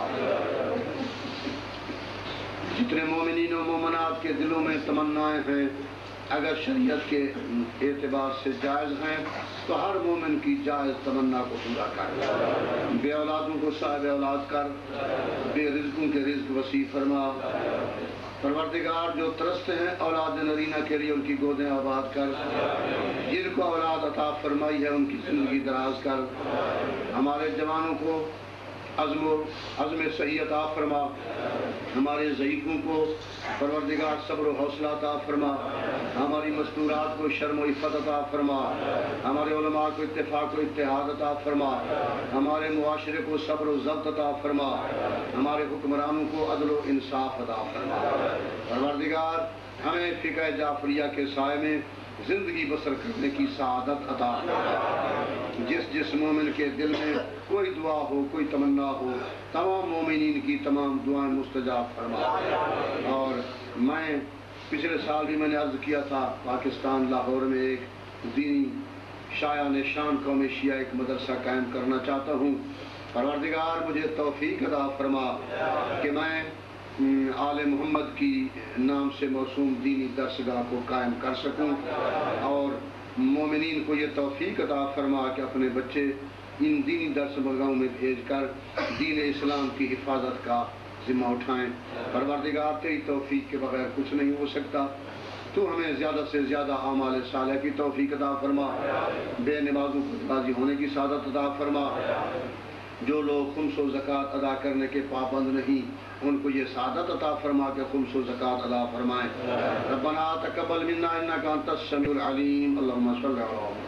جتنے مومنین و مومنات کے دلوں میں تمنائیں ہیں، اگر شریعت کے اعتبار سے جائز ہیں تو ہر مومن کی جائز تمنا کو پورا کر، بے اولادوں کو صاحب اولاد کر، بے رزقوں کے رزق وسیع فرما۔ پروردگار جو ترستے ہیں اولاد نرینہ کے لیے ان کی گودیں آباد کر، جن کو اولاد عطا فرمائی ہے ان کی زندگی دراز کر۔ ہمارے جوانوں کو عزم صحیح عطا فرما، ہمارے ضعیفوں کو پروردگار صبر و حوصلہ عطا فرما، ہماری مستورات کو شرم و عفت عطا فرما، ہمارے علماء کو اتفاق و اتحاد عطا فرما، ہمارے معاشرے کو صبر و ضبط عطا فرما، ہمارے حکمرانوں کو عدل و انصاف عطا فرما۔ پروردگار ہمیں فقہ جعفریہ کے سائے میں زندگی بسر کرنے کی سعادت عطا فرما۔ جس مومن کے دل میں کوئی دعا ہو، کوئی تمنا ہو، تمام مومنین کی تمام دعائیں مستجاب فرما۔ اور میں پچھلے سال بھی میں نے عرض کیا تھا، پاکستان لاہور میں ایک دینی شایع نشان قوم شیعہ ایک مدرسہ قائم کرنا چاہتا ہوں۔ پروردگار مجھے توفیق عطا فرما کہ میں آل محمد کی نام سے موسوم دینی درسگاہ کو قائم کر سکوں، اور مومنین کو یہ توفیق عطا فرما کہ اپنے بچے ان دینی درسگاہوں میں بھیج کر دین اسلام کی حفاظت کا ذمہ اٹھائیں۔ پروردگار تیری توفیق کے بغیر کچھ نہیں ہو سکتا۔ تو ہمیں زیادہ سے زیادہ اعمال صالحہ کی توفیق عطا فرما، بے نمازوں کو راضی ہونے کی سعادت عطا فرما۔ جو لوگ خمس و زکوٰۃ ادا کرنے کے پابند نہیں، ان کو یہ سعادت عطا فرما کہ خمس و زکوٰۃ ادا فرمائیں۔ ربنا تقبل منا انک انت السمیع العلیم۔ اللہم صلی علی